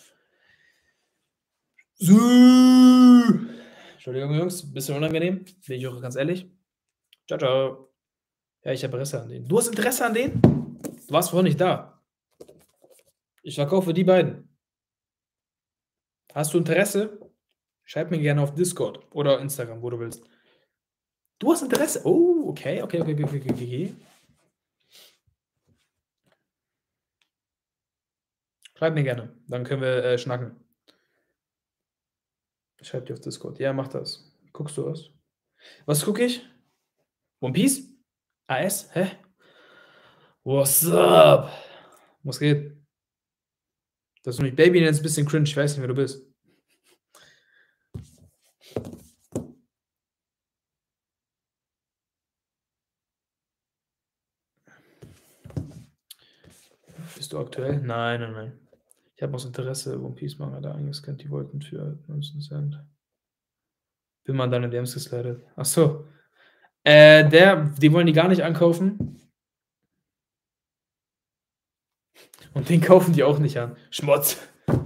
Entschuldigung, Jungs, bisschen unangenehm, bin ich auch ganz ehrlich. Ciao, ciao. Ja, ich habe Interesse an denen. Du hast Interesse an denen? Du warst vorher nicht da. Ich verkaufe die beiden. Hast du Interesse? Schreib mir gerne auf Discord oder Instagram, wo du willst. Du hast Interesse? Oh, okay, okay, okay, okay, okay, okay. Schreib mir gerne, dann können wir, äh, schnacken. Ich schreibe dir auf Discord. Ja, mach das. Guckst du was? Was gucke ich? One Piece? A S? Hä? What's up? Was geht? Dass du mich Baby nennst, bisschen cringe. Ich weiß nicht, wer du bist. Bist du aktuell? Nein, nein, nein. Ich habe aus Interesse One Piece Manga da eingescannt. Die wollten für neunzehn Cent. Bin mal in deine D Ms geslidet. Ach so. Äh, der die wollen die gar nicht ankaufen. Und den kaufen die auch nicht an. Schmutz.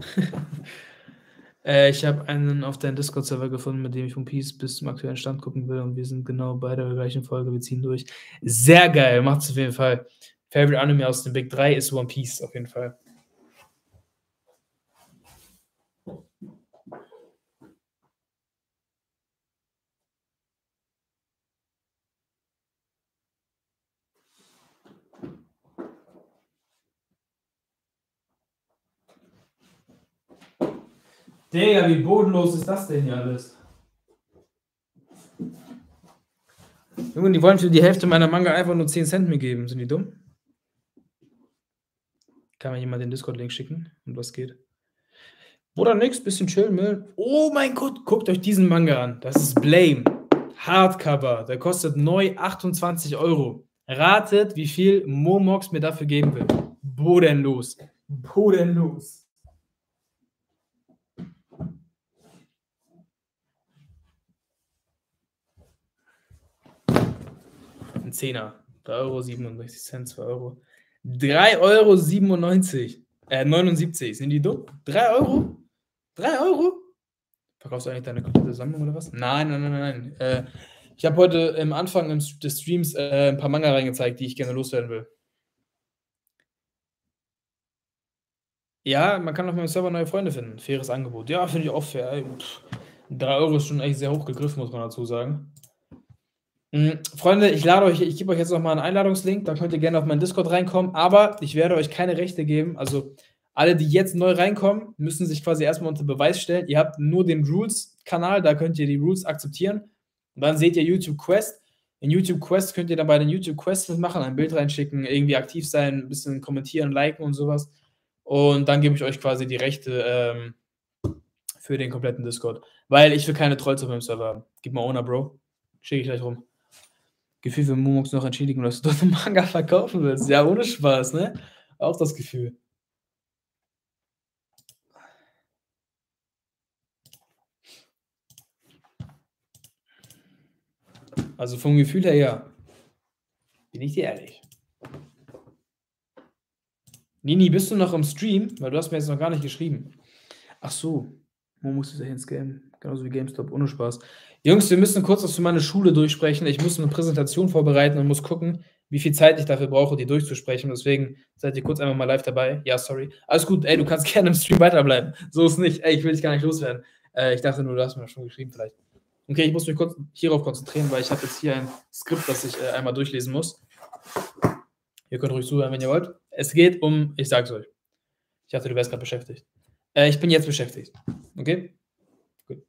äh, ich habe einen auf deinen Discord-Server gefunden, mit dem ich One Piece bis zum aktuellen Stand gucken will und wir sind genau bei der gleichen Folge. Wir ziehen durch. Sehr geil, macht's auf jeden Fall. Favorite Anime aus den Big drei ist One Piece auf jeden Fall. Digga, wie bodenlos ist das denn hier alles? Junge, die wollen für die Hälfte meiner Manga einfach nur zehn Cent mir geben. Sind die dumm? Kann mir jemand den Discord-Link schicken? Und was geht? Oder nix, bisschen chillen, Müll. Oh mein Gott, guckt euch diesen Manga an. Das ist Blame. Hardcover. Der kostet neu achtundzwanzig Euro. Ratet, wie viel Momox mir dafür geben will. Bodenlos. Bodenlos. Ein Zehner. drei Euro siebenundsechzig Cent, zwei Euro. drei Euro siebenundneunzig. Äh, neunundsiebzig. Sind die dumm? drei Euro? drei Euro? Verkaufst du eigentlich deine komplette Sammlung oder was? Nein, nein, nein, nein. Äh, ich habe heute im Anfang des Streams äh, ein paar Manga reingezeigt, die ich gerne loswerden will. Ja, man kann auf meinem Server neue Freunde finden. Faires Angebot. Ja, finde ich auch fair. drei Euro ist schon echt sehr hoch gegriffen, muss man dazu sagen. Mhm. Freunde, ich lade euch, ich gebe euch jetzt noch mal einen Einladungslink, da könnt ihr gerne auf meinen Discord reinkommen, aber ich werde euch keine Rechte geben. Also alle, die jetzt neu reinkommen, müssen sich quasi erstmal unter Beweis stellen. Ihr habt nur den Rules-Kanal, da könnt ihr die Rules akzeptieren. Und dann seht ihr YouTube Quest. In YouTube Quest könnt ihr dann bei den YouTube Quests mitmachen, ein Bild reinschicken, irgendwie aktiv sein, ein bisschen kommentieren, liken und sowas. Und dann gebe ich euch quasi die Rechte ähm, für den kompletten Discord. Weil ich will keine Trolls auf meinem Server haben. Gib mal Owner, Bro. Schicke ich gleich rum. Gefühl für Momox noch entschädigen, dass du dort einen Manga verkaufen willst. Ja, ohne Spaß, ne? Auch das Gefühl. Also vom Gefühl her, ja. Bin ich dir ehrlich. Nini, bist du noch im Stream? Weil du hast mir jetzt noch gar nicht geschrieben. Ach so. Momox ist ja ins Game. Genauso wie GameStop. Ohne Spaß. Jungs, wir müssen kurz was für meine Schule durchsprechen. Ich muss eine Präsentation vorbereiten und muss gucken, wie viel Zeit ich dafür brauche, die durchzusprechen. Deswegen seid ihr kurz einfach mal live dabei. Ja, sorry. Alles gut, ey, du kannst gerne im Stream weiterbleiben. So ist nicht. Ey, ich will dich gar nicht loswerden. Äh, ich dachte nur, du hast mir das schon geschrieben vielleicht. Okay, ich muss mich kurz hierauf konzentrieren, weil ich habe jetzt hier ein Skript, das ich äh, einmal durchlesen muss. Ihr könnt ruhig zuhören, wenn ihr wollt. Es geht um, ich sag's euch. Ich dachte, du wärst gerade beschäftigt. Äh, ich bin jetzt beschäftigt. Okay? Gut.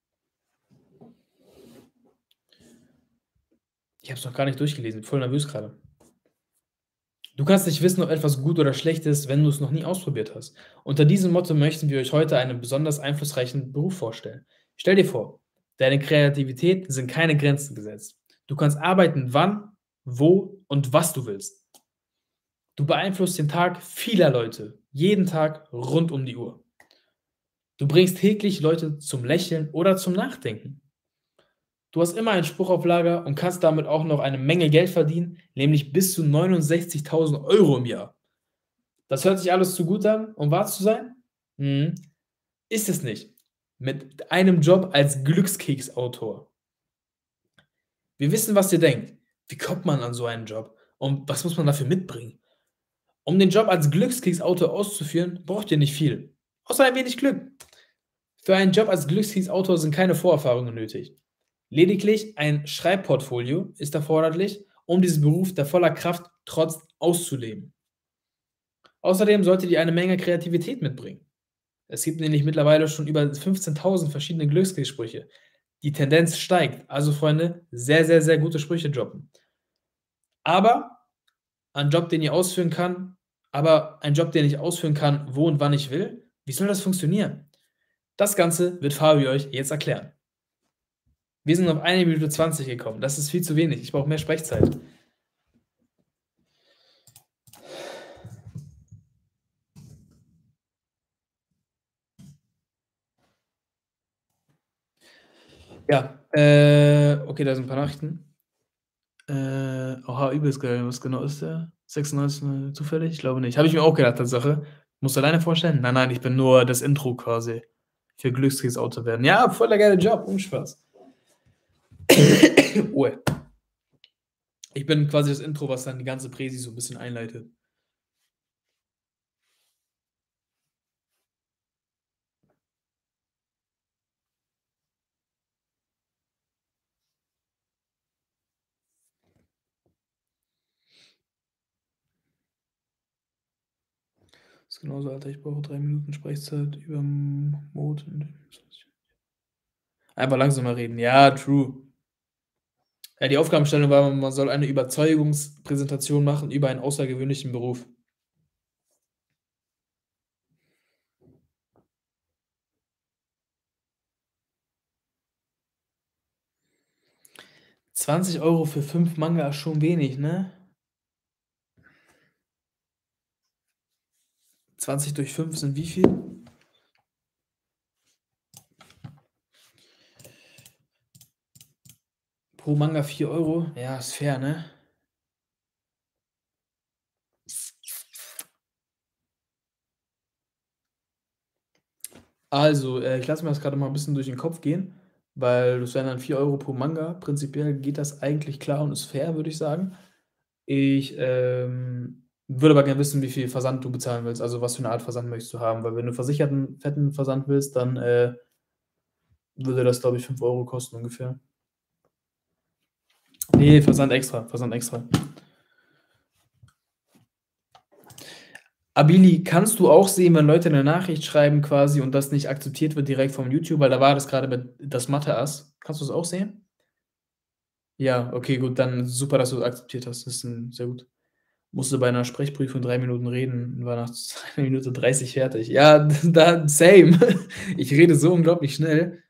Ich habe es noch gar nicht durchgelesen. Voll nervös gerade. Du kannst nicht wissen, ob etwas gut oder schlecht ist, wenn du es noch nie ausprobiert hast. Unter diesem Motto möchten wir euch heute einen besonders einflussreichen Beruf vorstellen. Stell dir vor, deine Kreativität sind keine Grenzen gesetzt. Du kannst arbeiten, wann, wo und was du willst. Du beeinflusst den Tag vieler Leute, jeden Tag rund um die Uhr. Du bringst täglich Leute zum Lächeln oder zum Nachdenken. Du hast immer einen Spruch auf Lager und kannst damit auch noch eine Menge Geld verdienen, nämlich bis zu neunundsechzigtausend Euro im Jahr. Das hört sich alles zu gut an, um wahr zu sein? Hm. Ist es nicht. Mit einem Job als Glückskeksautor. Wir wissen, was ihr denkt. Wie kommt man an so einen Job? Und was muss man dafür mitbringen? Um den Job als Glückskeksautor auszuführen, braucht ihr nicht viel. Außer ein wenig Glück. Für einen Job als Glückskeksautor sind keine Vorerfahrungen nötig. Lediglich ein Schreibportfolio ist erforderlich, um diesen Beruf der voller Kraft trotz auszuleben. Außerdem solltet ihr eine Menge Kreativität mitbringen. Es gibt nämlich mittlerweile schon über fünfzehntausend verschiedene Glückskekssprüche. Die Tendenz steigt. Also, Freunde, sehr, sehr, sehr gute Sprüche droppen. Aber ein Job, den ich ausführen kann aber ein Job, den ich ausführen kann, wo und wann ich will? Wie soll das funktionieren? Das Ganze wird Fabi euch jetzt erklären. Wir sind auf eine Minute zwanzig gekommen. Das ist viel zu wenig. Ich brauche mehr Sprechzeit. Ja, äh, okay, da sind ein paar Nachrichten. Äh, oha, übelst geil. Was genau ist der? sechsundneunzig äh, zufällig? Ich glaube nicht. Habe ich mir auch gedacht, Tatsache. Musst du alleine vorstellen? Nein, nein, ich bin nur das Intro quasi für Glückskeksautor werden. Ja, voll der geile Job, ohne Spaß. Oh. Ich bin quasi das Intro, was dann die ganze Präsi so ein bisschen einleitet. Das ist genauso, Alter. Ich brauche drei Minuten Sprechzeit über Mode. Einfach langsamer reden. Ja, true. Ja, die Aufgabenstellung war, man soll eine Überzeugungspräsentation machen über einen außergewöhnlichen Beruf. zwanzig Euro für fünf Manga ist schon wenig, ne? zwanzig durch fünf sind wie viel? Pro Manga vier Euro? Ja, ist fair, ne? Also, äh, ich lasse mir das gerade mal ein bisschen durch den Kopf gehen, weil das wären dann vier Euro pro Manga. Prinzipiell geht das eigentlich klar und ist fair, würde ich sagen. Ich, ähm, würde aber gerne wissen, wie viel Versand du bezahlen willst, also was für 'ne Art Versand möchtest du haben, weil wenn du versicherten, fetten Versand willst, dann, äh würde das, glaube ich, fünf Euro kosten ungefähr. Ne, Versand extra, Versand extra. Abili, kannst du auch sehen, wenn Leute 'ne Nachricht schreiben quasi und das nicht akzeptiert wird direkt vom YouTube? Weil da war das grade mit das Mathe-Ass. Kannst du's auch sehen? Ja, okay, gut, dann super, dass du's akzeptiert hast. Das ist 'n sehr gut. Musste bei 'ner Sprechprüfung drei Minuten reden und war nach zwei Minute dreißig fertig. Ja, da same. Ich rede so unglaublich schnell.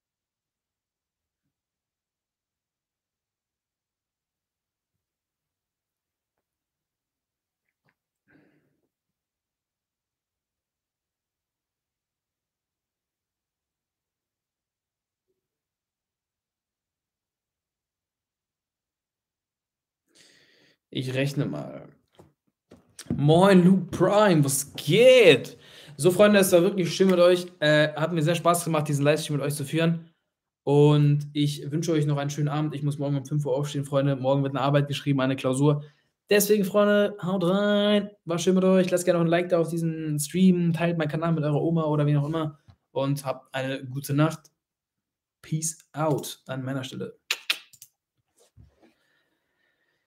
Ich rechne mal. Moin, Luke Prime, was geht? So, Freunde, es war wirklich schön mit euch. Äh, hat mir sehr Spaß gemacht, diesen Livestream mit euch zu führen. Und ich wünsche euch noch einen schönen Abend. Ich muss morgen um fünf Uhr aufstehen, Freunde. Morgen wird eine Arbeit geschrieben, eine Klausur. Deswegen, Freunde, haut rein. War schön mit euch. Lasst gerne auch ein Like da auf diesen Stream. Teilt meinen Kanal mit eurer Oma oder wie auch immer. Und habt eine gute Nacht. Peace out an meiner Stelle.